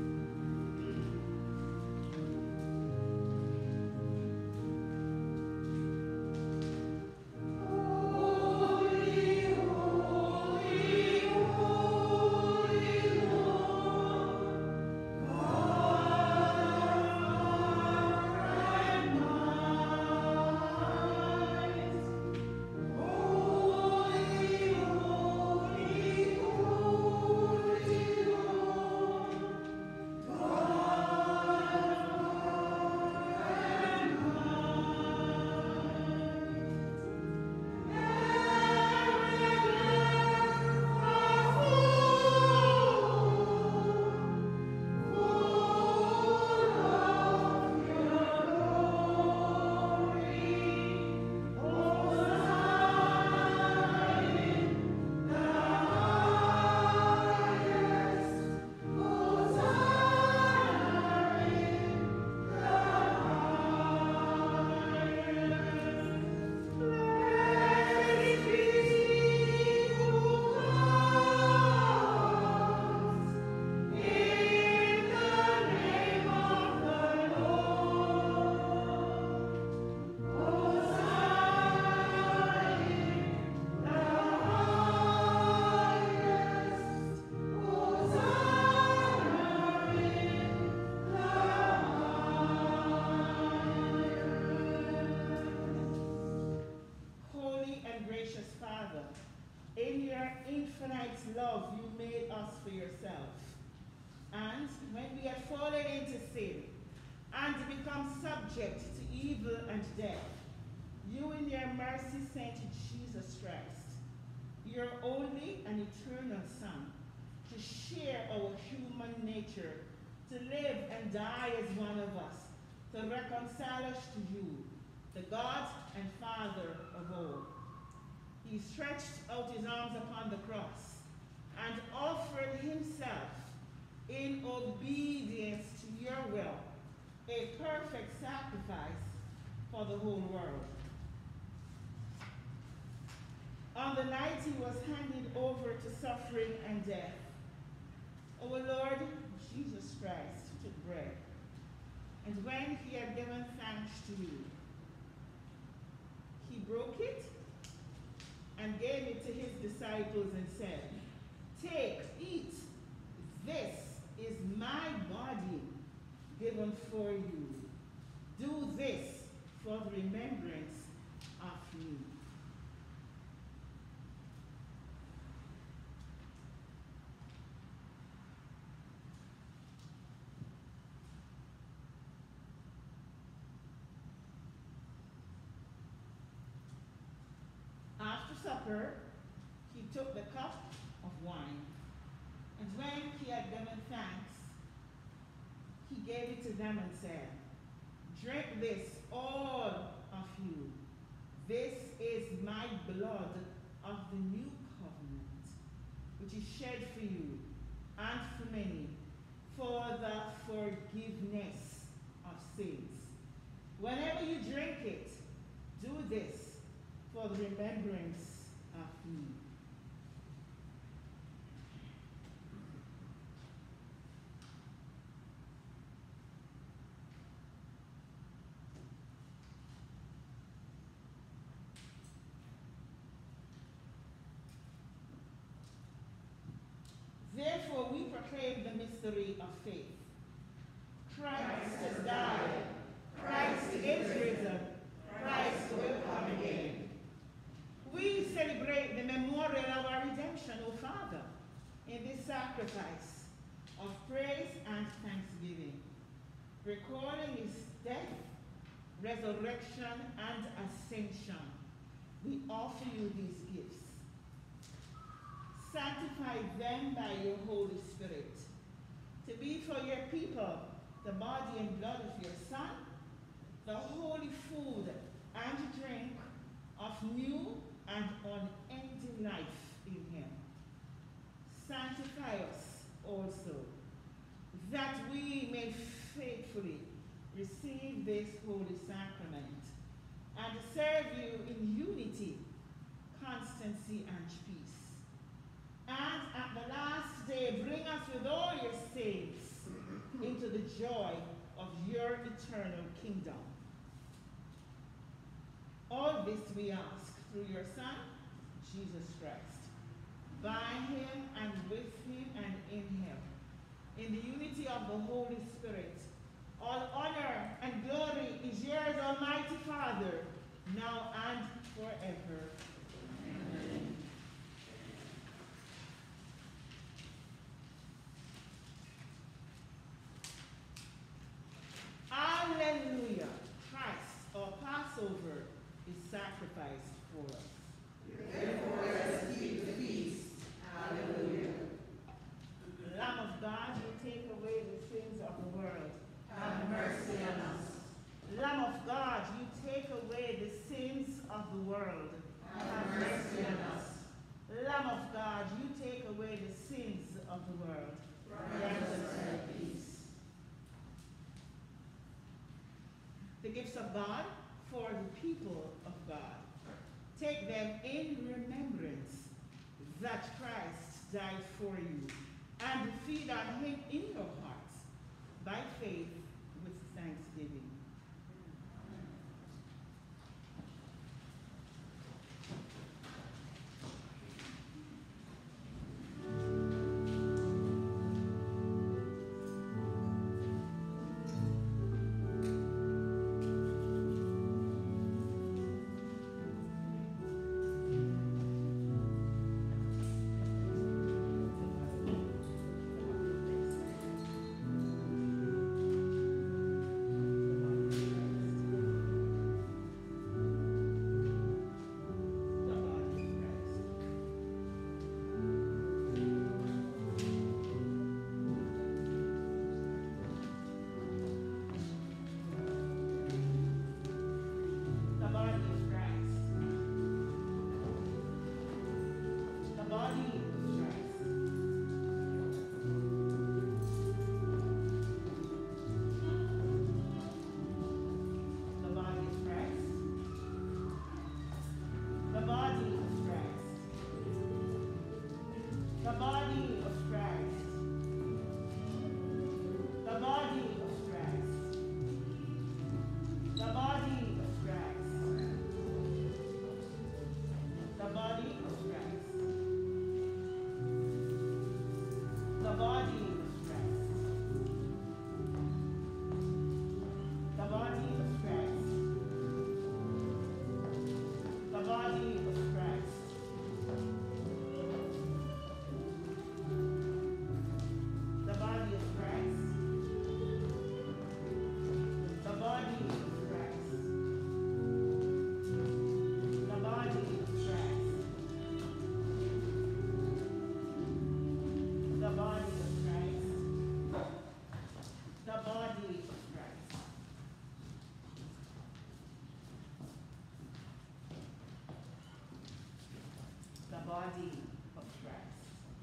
In your infinite love, you made us for yourself. And when we had fallen into sin and become subject to evil and death, you in your mercy sent Jesus Christ, your only and eternal Son, to share our human nature, to live and die as one of us, to reconcile us to you, the God and Father of all. He stretched out his arms upon the cross and offered himself in obedience to your will, a perfect sacrifice for the whole world. On the night he was handed over to suffering and death, our Lord Jesus Christ took bread, and when he had given thanks to you, he broke it and gave it to his disciples and said, "Take, eat, this is my body given for you. Do this for the remembrance of me." After supper, he took the cup of wine, and when he had given thanks, he gave it to them and said, "Drink this, all of you. This is my blood of the new covenant, which is shed for you and for many for the forgiveness of sins. Whenever you drink it, do this for the remembrance of me." Therefore, we proclaim the mystery of faith. recalling his death, resurrection, and ascension, we offer you these gifts. Sanctify them by your Holy Spirit, to be for your people the body and blood of your Son, the holy food and drink of new and unending life in him. Sanctify us also, that we may faithfully receive this holy sacrament and serve you in unity, constancy, and peace. And at the last day, bring us with all your saints into the joy of your eternal kingdom. All this we ask through your Son, Jesus Christ, by him and with him and in him, in the unity of the Holy Spirit. All honor and glory is yours, Almighty Father, now and forever. Amen. Alleluia. Christ, our Passover, is sacrificed for us. Therefore, let us keep the feast. Hallelujah. Lamb of God, you take away the sins of the world. Have mercy on us. Lamb of God, you take away the sins of the world. Have mercy on us. Lamb of God, you take away the sins of the world. Grant us thy peace. The gifts of God for the people of God. Take them in remembrance that Christ died for you, and feed on him in your hearts by faith with thanksgiving. Body of Christ.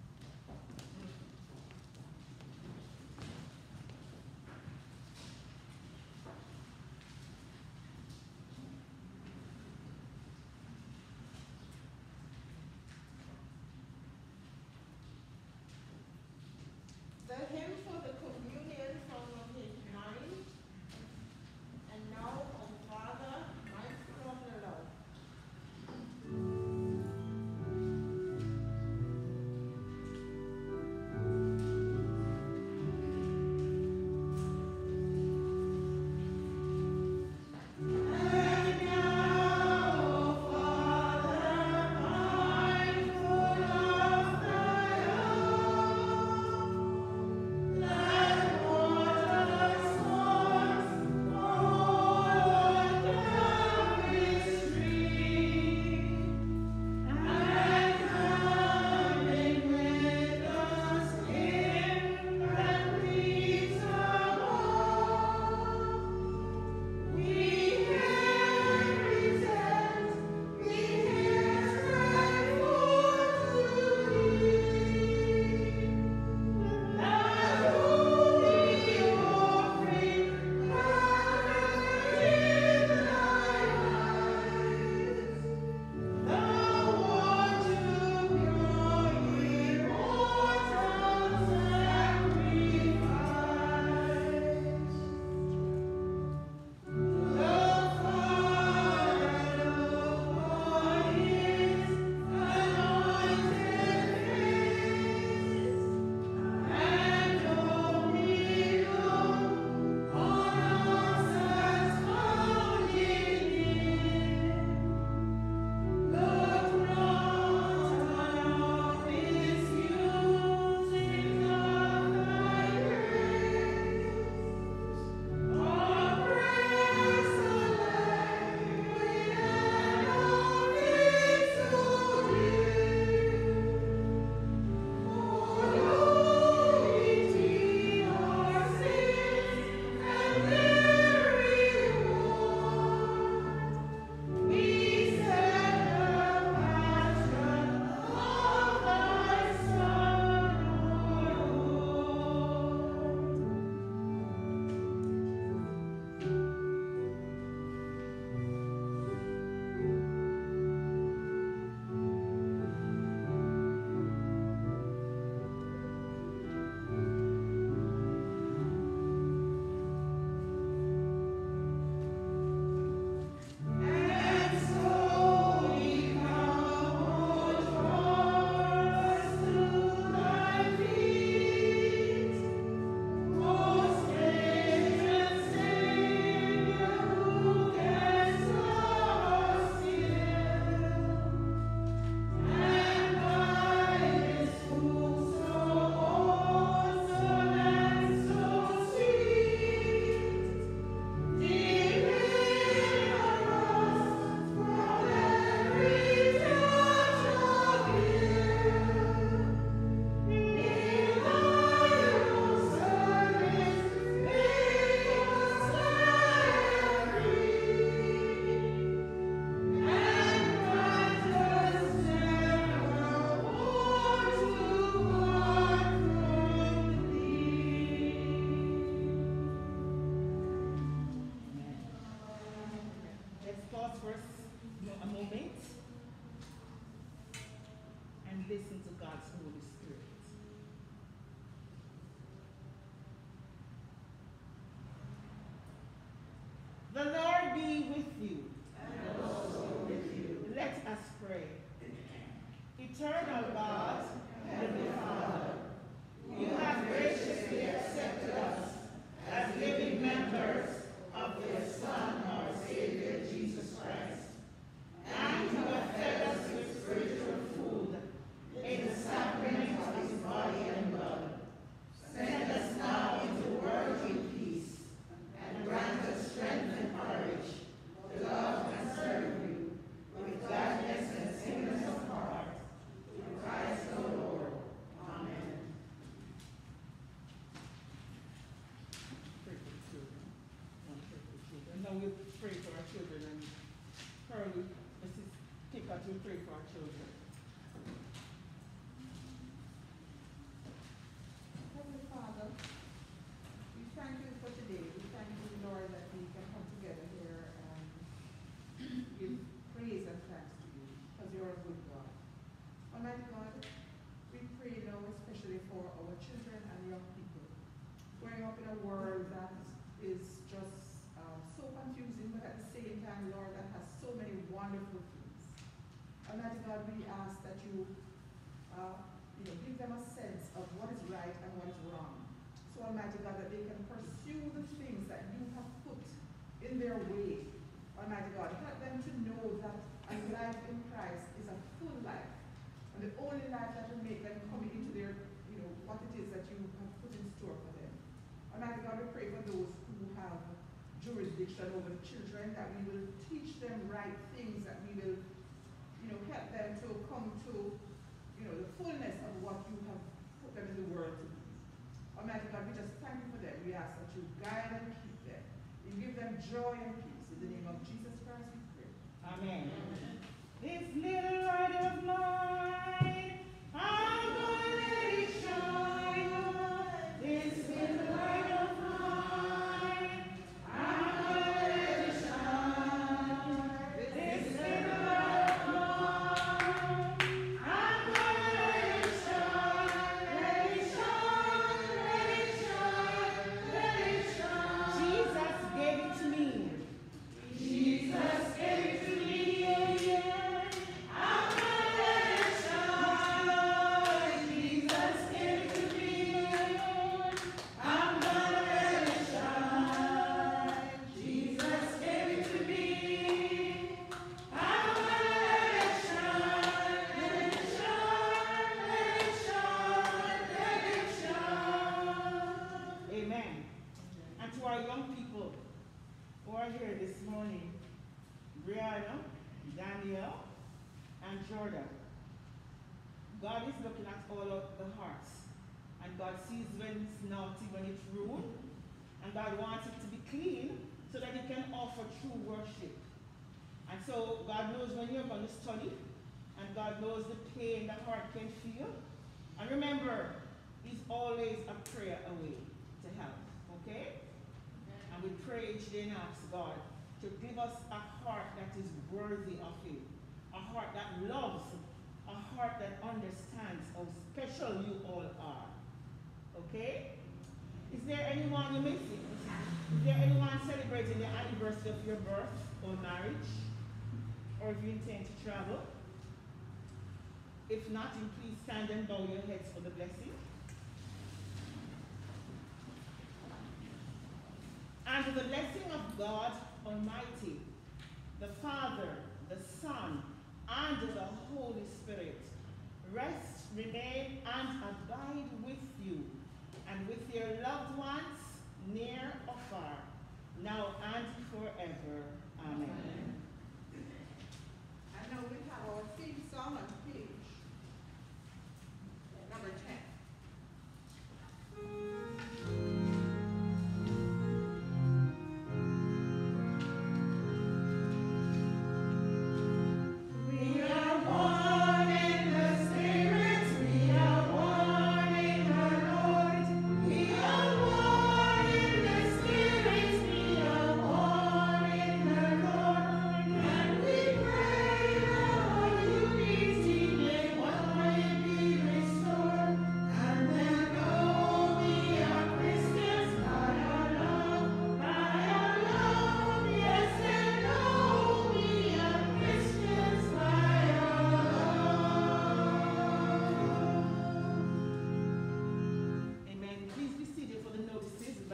The hymn for the communion from his mind, and now, O Father, mindful of the love. listen to God's Holy Spirit. The Lord be with you. And also with you. Let us pray. Eternal God, Heavenly Father, you have graciously accepted us as living members of your Son, our Savior, Jesus Christ, and you have fed us with spiritual food in the sacrament of his body and blood. Send us now into worldly peace, and grant us strength and courage to love and serve you with gladness and singleness of heart. Through Christ the Lord. Amen. Pray for the children. Now we'll pray for our children, and Curly, Mrs. Pickett will pray for our children. Heavenly Father, we thank you for today. We thank you, Lord, that we can come together here and give praise and thanks to you, because you're a good God. Almighty God, we pray now especially for our children and young people growing up in a world that is just so confusing, but at the same time, Lord, that has so many wonderful things. Almighty God, we ask that you give them a sense of what is right and what is wrong. So, Almighty God, that they can pursue the things that you have put in their way. Almighty God, help them to know that a life in Christ is a full life, and the only life that will make them come into their, what it is that you have put in store for them. Almighty God, we pray for those who have jurisdiction over the children, that we will teach them right things, that we will, help them to come to, the fullness of what you have put them in the world to be. Almighty God, we just thank you for them. We ask that you guide and keep them. You give them joy and peace. In the name of Jesus Christ we pray. Amen. This little light of mine, I'm gonna let it shine. This little light of mine, I'm gonna let it shine. This little light of mine, I'm gonna let it shine. Let it shine, let it shine, let it shine. Jesus gave it to me. Jesus gave it to me. I'm gonna let it shine. Jesus gave it to me. I'm gonna let it shine. Jesus gave it to me. I'm gonna let it shine. Let it shine. Let it shine. Let it shine. Amen. And to our young people who are here this morning, Brianna, Danielle, and Jordan, God is looking at all of the hearts, and God sees when it's naughty, when it's rude, and God wants it to be clean so that He can offer true worship. And so God knows when you're going to study, and God knows the pain the heart can feel. And remember, He's always a prayer away to help, okay? And we pray each day and ask God to give us a heart that is worthy of Him, a heart that loves, a heart that understands how special you all are. Okay? Is there anyone you may see? Is there anyone celebrating the anniversary of your birth or marriage? Or if you intend to travel? If not, then please stand and bow your heads for the blessing. And the blessing of God Almighty, the Father, the Son, and the Holy Spirit, rest, remain, and abide with you, and with your loved ones, near or far, now and forever. Amen. And now we have our theme song on page number 10. We are one in the Spirit, we are one in the Lord, we are one.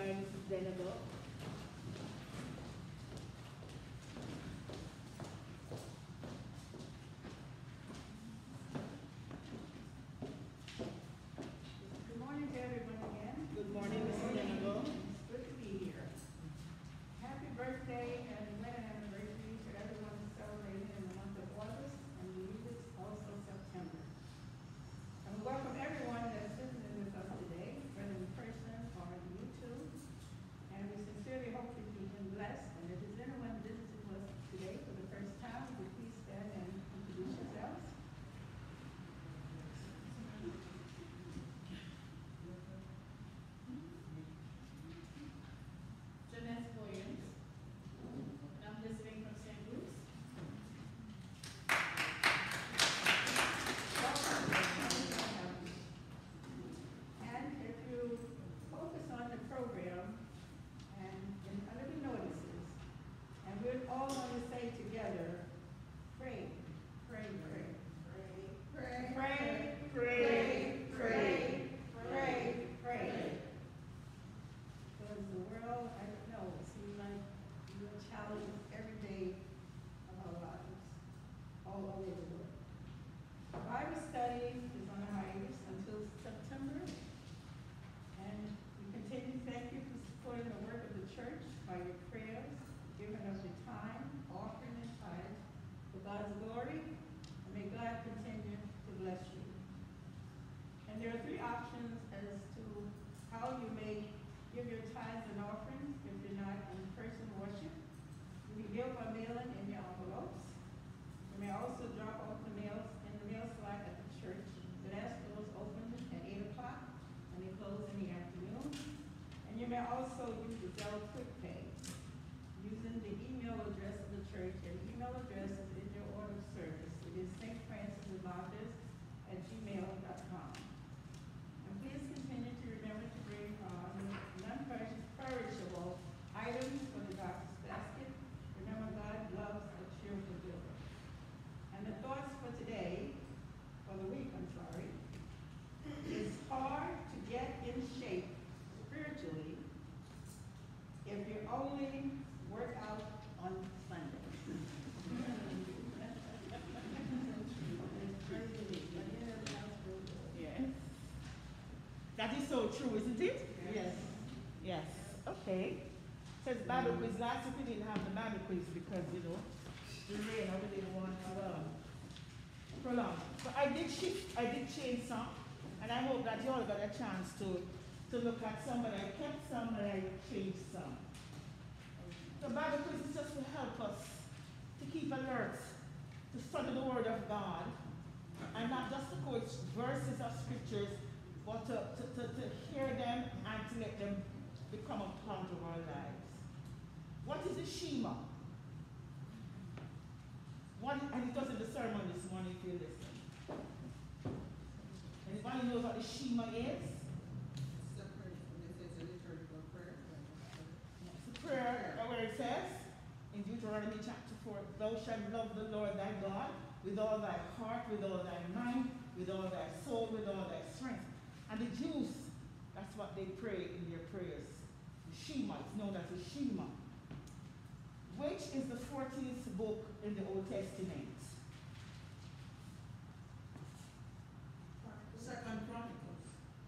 by Mrs. Denago. Good morning to everyone again. Good morning, Mrs. Denago. It's good to be here. Happy birthday and wedding anniversary to everyone celebrating in the month of August, and we believe it's also September. And we welcome everyone that's visiting with us today, whether in person or on YouTube. And we sincerely hope that you've been blessed. And if there's anyone visiting us today for the first time, would you please stand and introduce yourselves? Jeanette Williams. I'm visiting from St. Louis. And if you focus on the program and under the notices, and we're all going to say together, pray, pray, pray. Pray. Pray, Pray, pray, pray, pray. Because the world, I don't know, it seems like we're challenged every day of our lives, all over the world. Bible study is on a hiatus until September, and we continue to thank you for supporting the work of the church by your prayers, giving us your time, offering and tithes for God's glory, and may God continue to bless you. And there are three options as to how you may give your tithes and offerings if you're not in person worship. You can give by mailing in your envelopes. You may also drop off the mails in the mail slot at the church. The last doors open at 8 o'clock and they close in the afternoon. And you may also use the Zelle Quick Pay using the email address of the church. And the email address is in your order of service. It is stfrancisrogers@gmail.com. And please continue to remember to bring non-perishable items for the doctor's basket. Remember, God loves a cheerful giver. And the thoughts for today, for the week, I'm sorry, it's hard to get in shape spiritually if you only work out on Sunday. Yes. That is so true, isn't it? Yes. Yes. Okay. Says Bible quiz. Last week we didn't have the Bible quiz because, the rain, I didn't want to prolong. So I did shift, I did change some, and I hope that you all got a chance to look at some, but I kept some and I changed some. The Bible quiz is just to help us to keep alert, to study the Word of God, and not just to quote verses of scriptures, but to hear them and to let them become a part of our lives. What is the Shema? And it was in the sermon this morning if you listen. Anybody knows what the Shema is? It's a liturgical prayer. It's a prayer where it says in Deuteronomy chapter 4, thou shalt love the Lord thy God with all thy heart, with all thy mind, with all thy soul, with all thy strength. And the Jews, that's what they pray in their prayers. The Shema, it's known as the Shema, which is the 14th book in the Old Testament. Second Chronicles.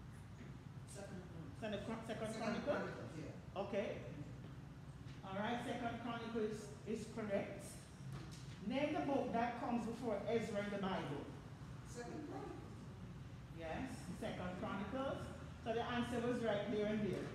Second Chronicles? Yeah. Okay. All right, Second Chronicles is correct. Name the book that comes before Ezra in the Bible. Second Chronicles. Yes, Second Chronicles. So the answer was right there and there.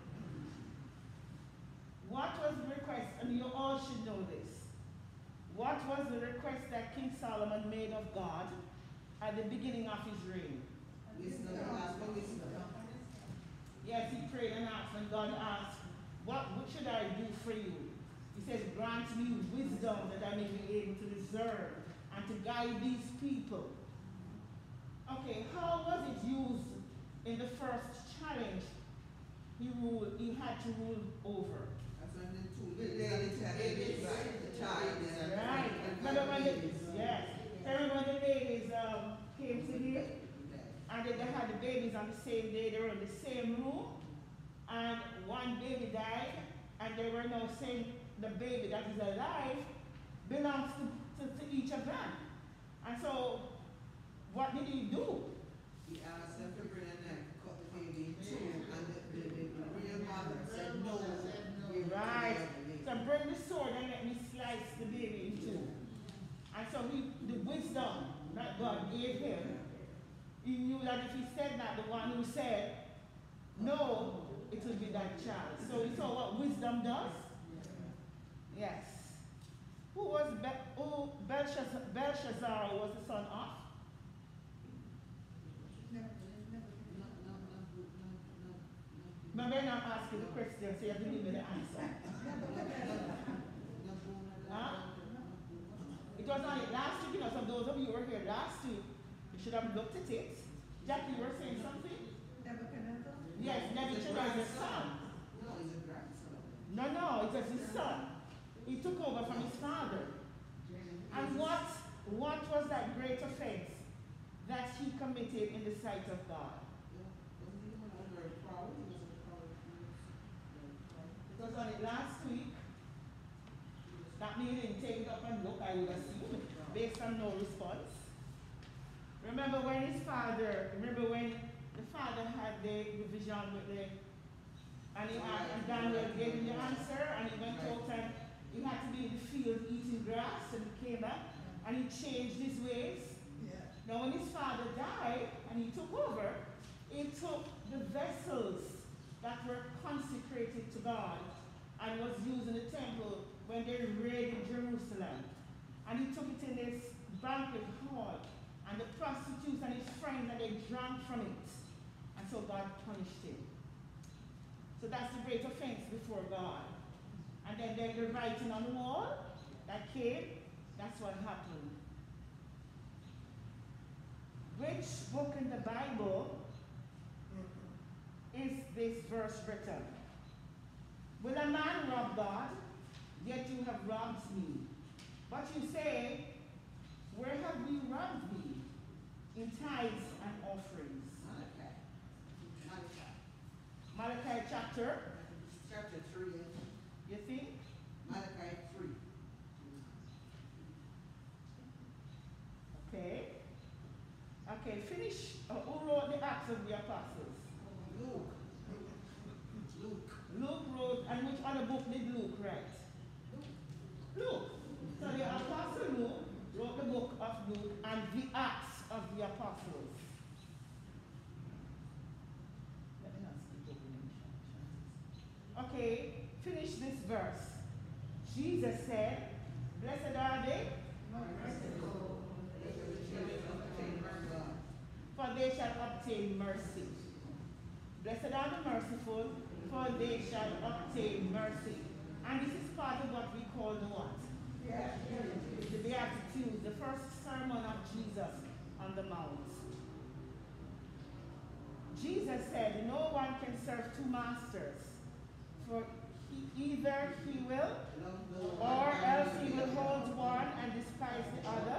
What was the request? And you all should know this. What was the request that King Solomon made of God at the beginning of his reign? Wisdom, ask for wisdom. Yes, he prayed and asked, and God asked, what should I do for you? He says, grant me wisdom that I may be able to discern and to guide these people. Okay, how was it used in the first challenge he had to rule over? That's when the two ladies had the child. Right. Remember when the ladies came to him and they had the babies on the same day, they were in the same room, and one baby died, and they were now saying the baby that is alive belongs to each of them. And so, what did he do? He asked them to bring a knife, cut the baby in two, and the real mother said no. Right. So bring the sword and let me slice the baby in two. And so the wisdom that God gave him, he knew that if he said that, the one who said no, it would be that child. So he saw what wisdom does? Yes. Who Belshazzar was the son of? Remember, I'm asking the question, so you have to give me the answer. Huh? It was on it last week, so those of you who were here last week, you should have looked at it. Jackie, you were saying something? Nebuchadnezzar? Yes, Nebuchadnezzar's son. No, he's a grandson. No, it was his son. He took over from his father. And what was that great offense that he committed in the sight of God? It was on it last week. That means he didn't take it up and look, I would assume, based on no response. Remember when the father had the vision with and Daniel gave him the answer, and he went out and he had to be in the field eating grass, and he came back and he changed his ways. Yeah. Now when his father died and he took over, he took the vessels that were consecrated to God and was used in the temple when they raided Jerusalem. And he took it in this banquet hall, and the prostitutes and his friends, and they drank from it. And so God punished him. So that's the great offense before God. And then the writing on the wall that came, that's what happened. Which book in the Bible is this verse written? Will a man rob God? Yet you have robbed me. But you say, where have we robbed thee? In tithes and offerings. Malachi chapter? Chapter 3. You think? Malachi 3. Okay, finish. Who wrote the Acts of the Apostles? Luke. Luke wrote, and which other book did Luke write? Luke. So the Apostle Luke wrote the book of Luke and the Acts of the Apostles. Let me not skip over them. Okay, finish this verse. Jesus said, blessed are they, for they shall obtain mercy. Blessed are the merciful, for they shall obtain mercy. And this is part of what we call the what? The Beatitudes, the first sermon of Jesus on the Mount. Jesus said, no one can serve two masters, for either he will, or else he will hold one and despise the other.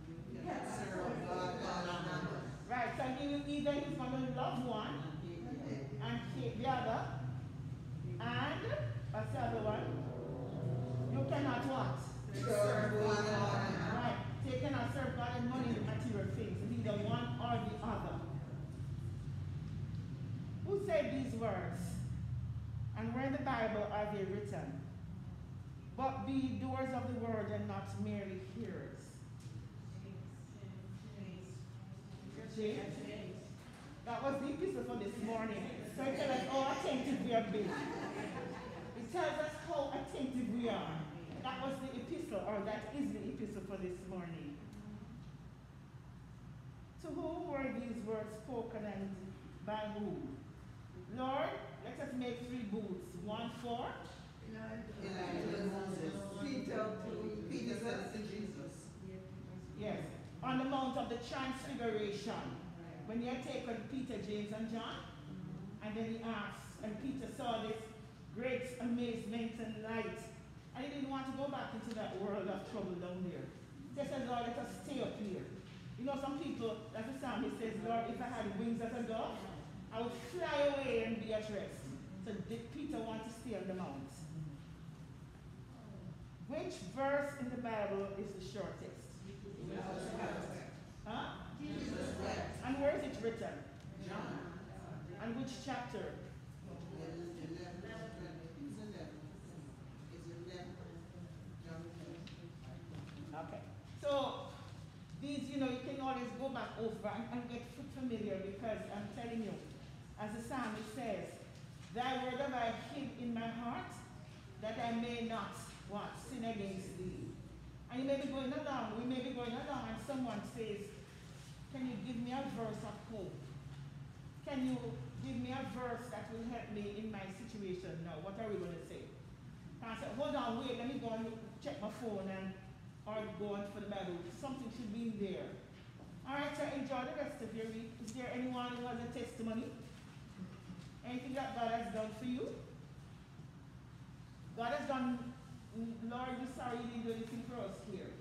Right, so either he's going to love one and hate the other, and what's the other one? You cannot what? Serve one another. Right, so you cannot serve God and money and material things. It's either one or the other. Who said these words? And where in the Bible are they written? But be doers of the word and not merely hearers. See? That was the epistle for this morning. So it tells us how attentive we have been. It tells us how attentive we are. That was the epistle, or that is the epistle for this morning. To whom were these words spoken and by whom? Lord, let us make 3 booths. One for Elijah, Moses. Peter said it to Jesus. yes, on the Mount of the Transfiguration, when he had taken Peter, James, and John, and then he asked, and Peter saw this great amazement and light, and he didn't want to go back into that world of trouble down there. He said, Lord, let us stay up here. You know, some people, that's the psalmist says, Lord, if I had wings as a dove, I would fly away and be at rest. So Peter wants to stay on the mount. Which verse in the Bible is the shortest? Huh? Jesus wept. And where is it written? John. And which chapter? It's 11. John 11. Okay. So these, you can always go back over and get familiar, because I'm telling you, as the psalmist says, thy word have I hid in my heart, that I may not what? Sin against thee. And you may be going along, we may be going along, and someone says, can you give me a verse of hope? Can you give me a verse that will help me in my situation now? What are we going to say? And I said, hold on, wait, let me go and check my phone or go on for the Bible. Something should be in there. All right, so enjoy the rest of your week. Is there anyone who has a testimony? Anything that God has done for you? God has done. Lord, we're sorry you didn't do anything for us here.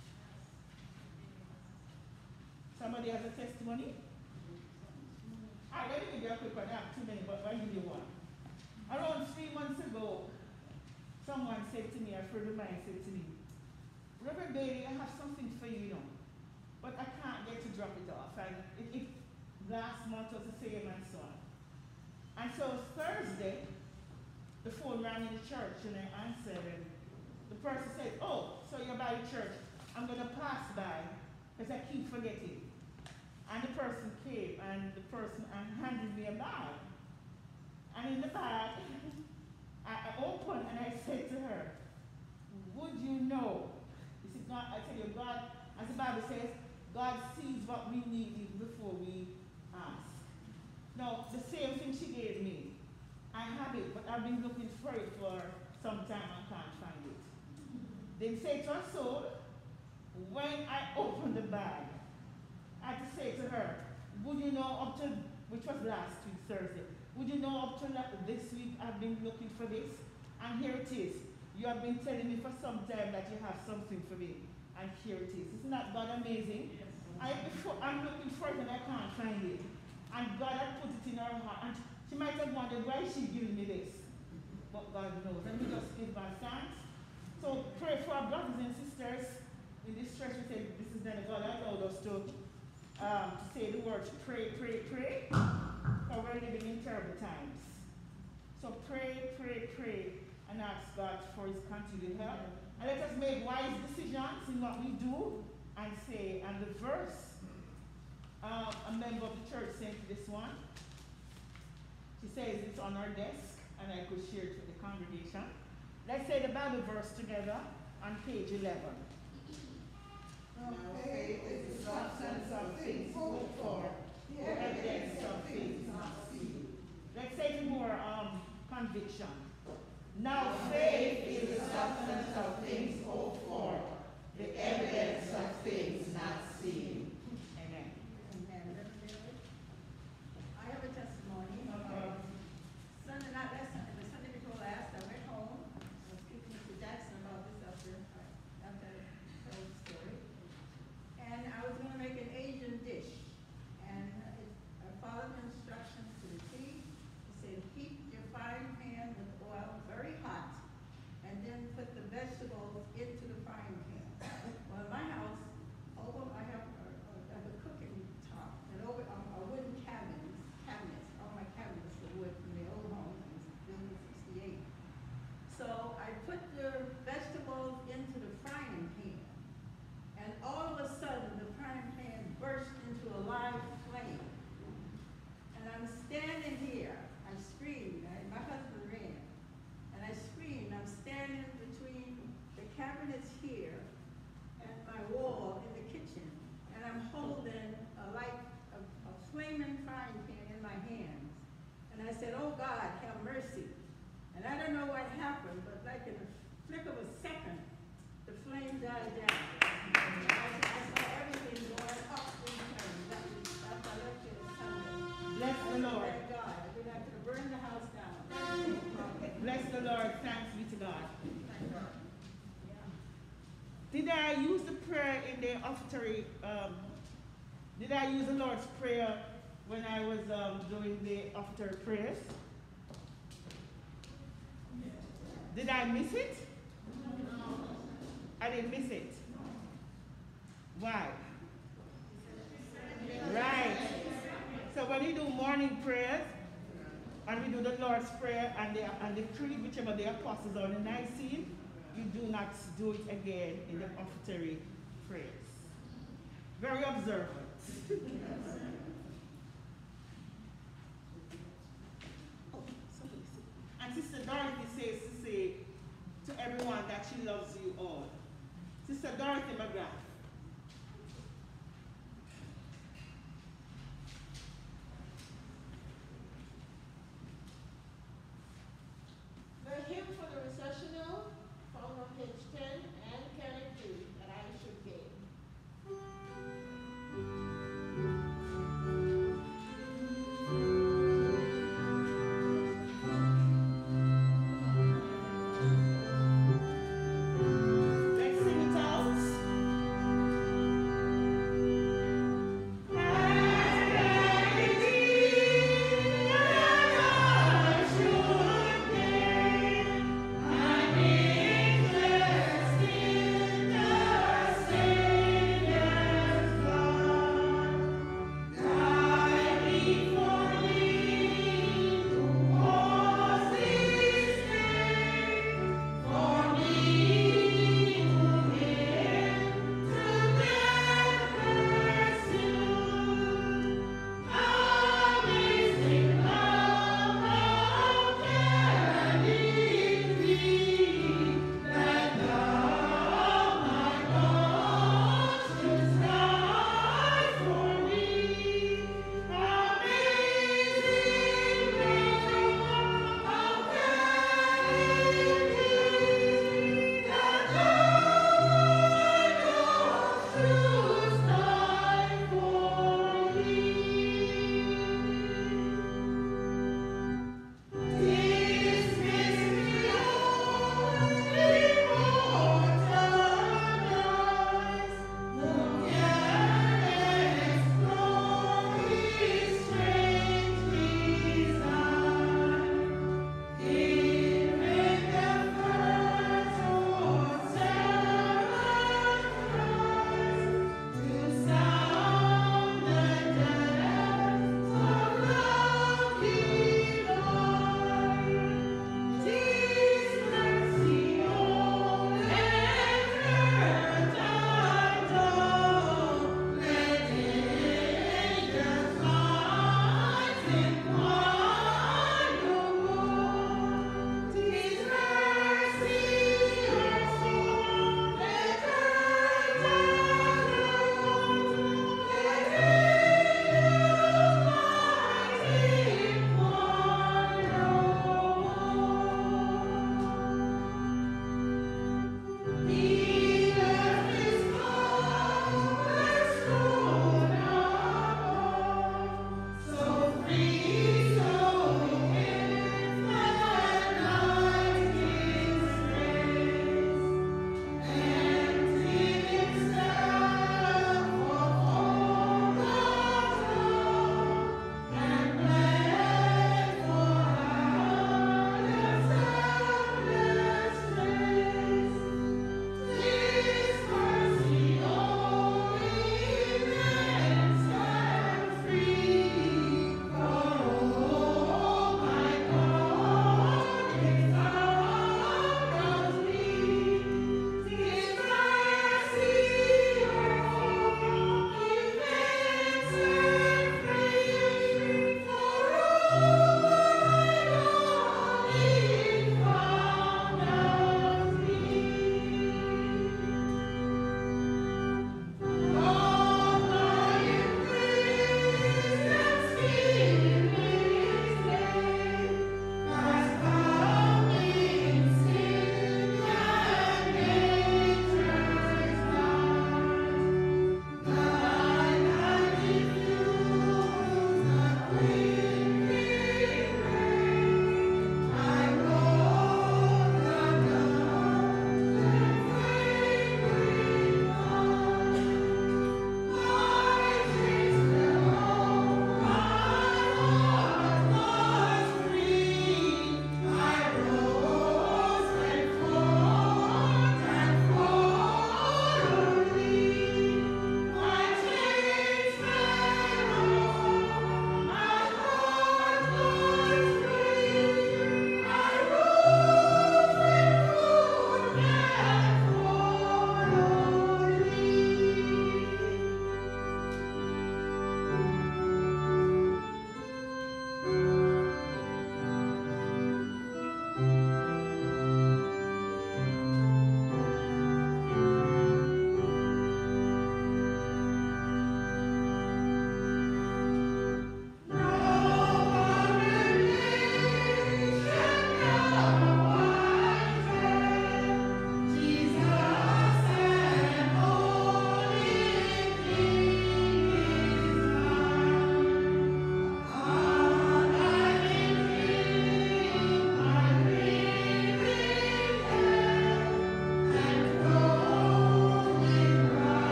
Somebody has a testimony? All right, let me give you a quick one. I have too many, but I'll give you one. Around 3 months ago, someone said to me, a friend of mine said to me, Reverend Bailey, I have something for you, but I can't get to drop it off. And it last month was the same and so on. And so Thursday, the phone rang in the church and I answered, and the person said, oh, so you're by the church. I'm going to pass by because I keep forgetting. And the person came and the person handed me a bag. And in the bag, I opened and I said to her, would you know? This is not, I tell you, God, as the Bible says, God sees what we need even before we ask. Now, the same thing she gave me, I have it, but I've been looking for it for some time and can't find it. Then say to her soul, when I opened the bag, I had to say to her, would you know up to, which was last week, Thursday, would you know up to this week I've been looking for this? And here it is. You have been telling me for some time that you have something for me. And here it is. Isn't that God amazing? I'm looking for it and I can't find it. And God had put it in her heart. And she might have wondered, why is she giving me this? But God knows. And we just give God thanks. So pray for our brothers and sisters in this church. We say, this is then God allowed us to say the words, pray, pray, pray. For we're living in terrible times. So pray, pray, pray. And ask God for his continued help. And let us make wise decisions in what we do and say. And the verse, a member of the church sent this one. She says it's on our desk, and I could share it with the congregation. Let's say the Bible verse together on page 11. Now faith is the substance of things hoped for, the evidence of things not seen. Let's say it more conviction. Now faith is the substance of things hoped for, the evidence of things not seen. Amen. Amen. I have a testimony. Sunday night, the Sunday before last, I went home. I was speaking to Jackson about this after I told the story. And I was going to make an Asian dish. And I followed the instructions to the T. It said, heat your frying pan with oil very hot, and then put the vegetables into the frying pan. Well, in my house, I have a cooking top, and over a wooden cabinets. All my cabinets are wood from the old home, building 68. So I put the vegetables into the frying pan, and all of a sudden the frying pan burst into a live flame. And I'm standing here, I screamed, my husband ran, and I screamed, I'm standing between the cabinets here and my wall in the kitchen, and I'm holding a flaming frying pan in my hands. And I said, oh God, have mercy. And I don't know what happened, but like in a flick of a second, the flame died down. And I saw everything going up in flames. That's I left it Sunday. Bless the Lord. Thank God. I didn't have to burn the house down. Bless the Lord. Thanks be to God. Thank God. Did I use the prayer in the offertory? Did I use the Lord's Prayer when I was doing the offertory prayers? Did I miss it? I didn't miss it. Why? Right. So when you do morning prayers, and we do the Lord's Prayer and the Creed, whichever the apostles or the Nicene, you do not do it again in the offertory prayers. Very observant. And Sister Dorothy says to say to everyone that she loves you all. Sister Dorothy McGrath.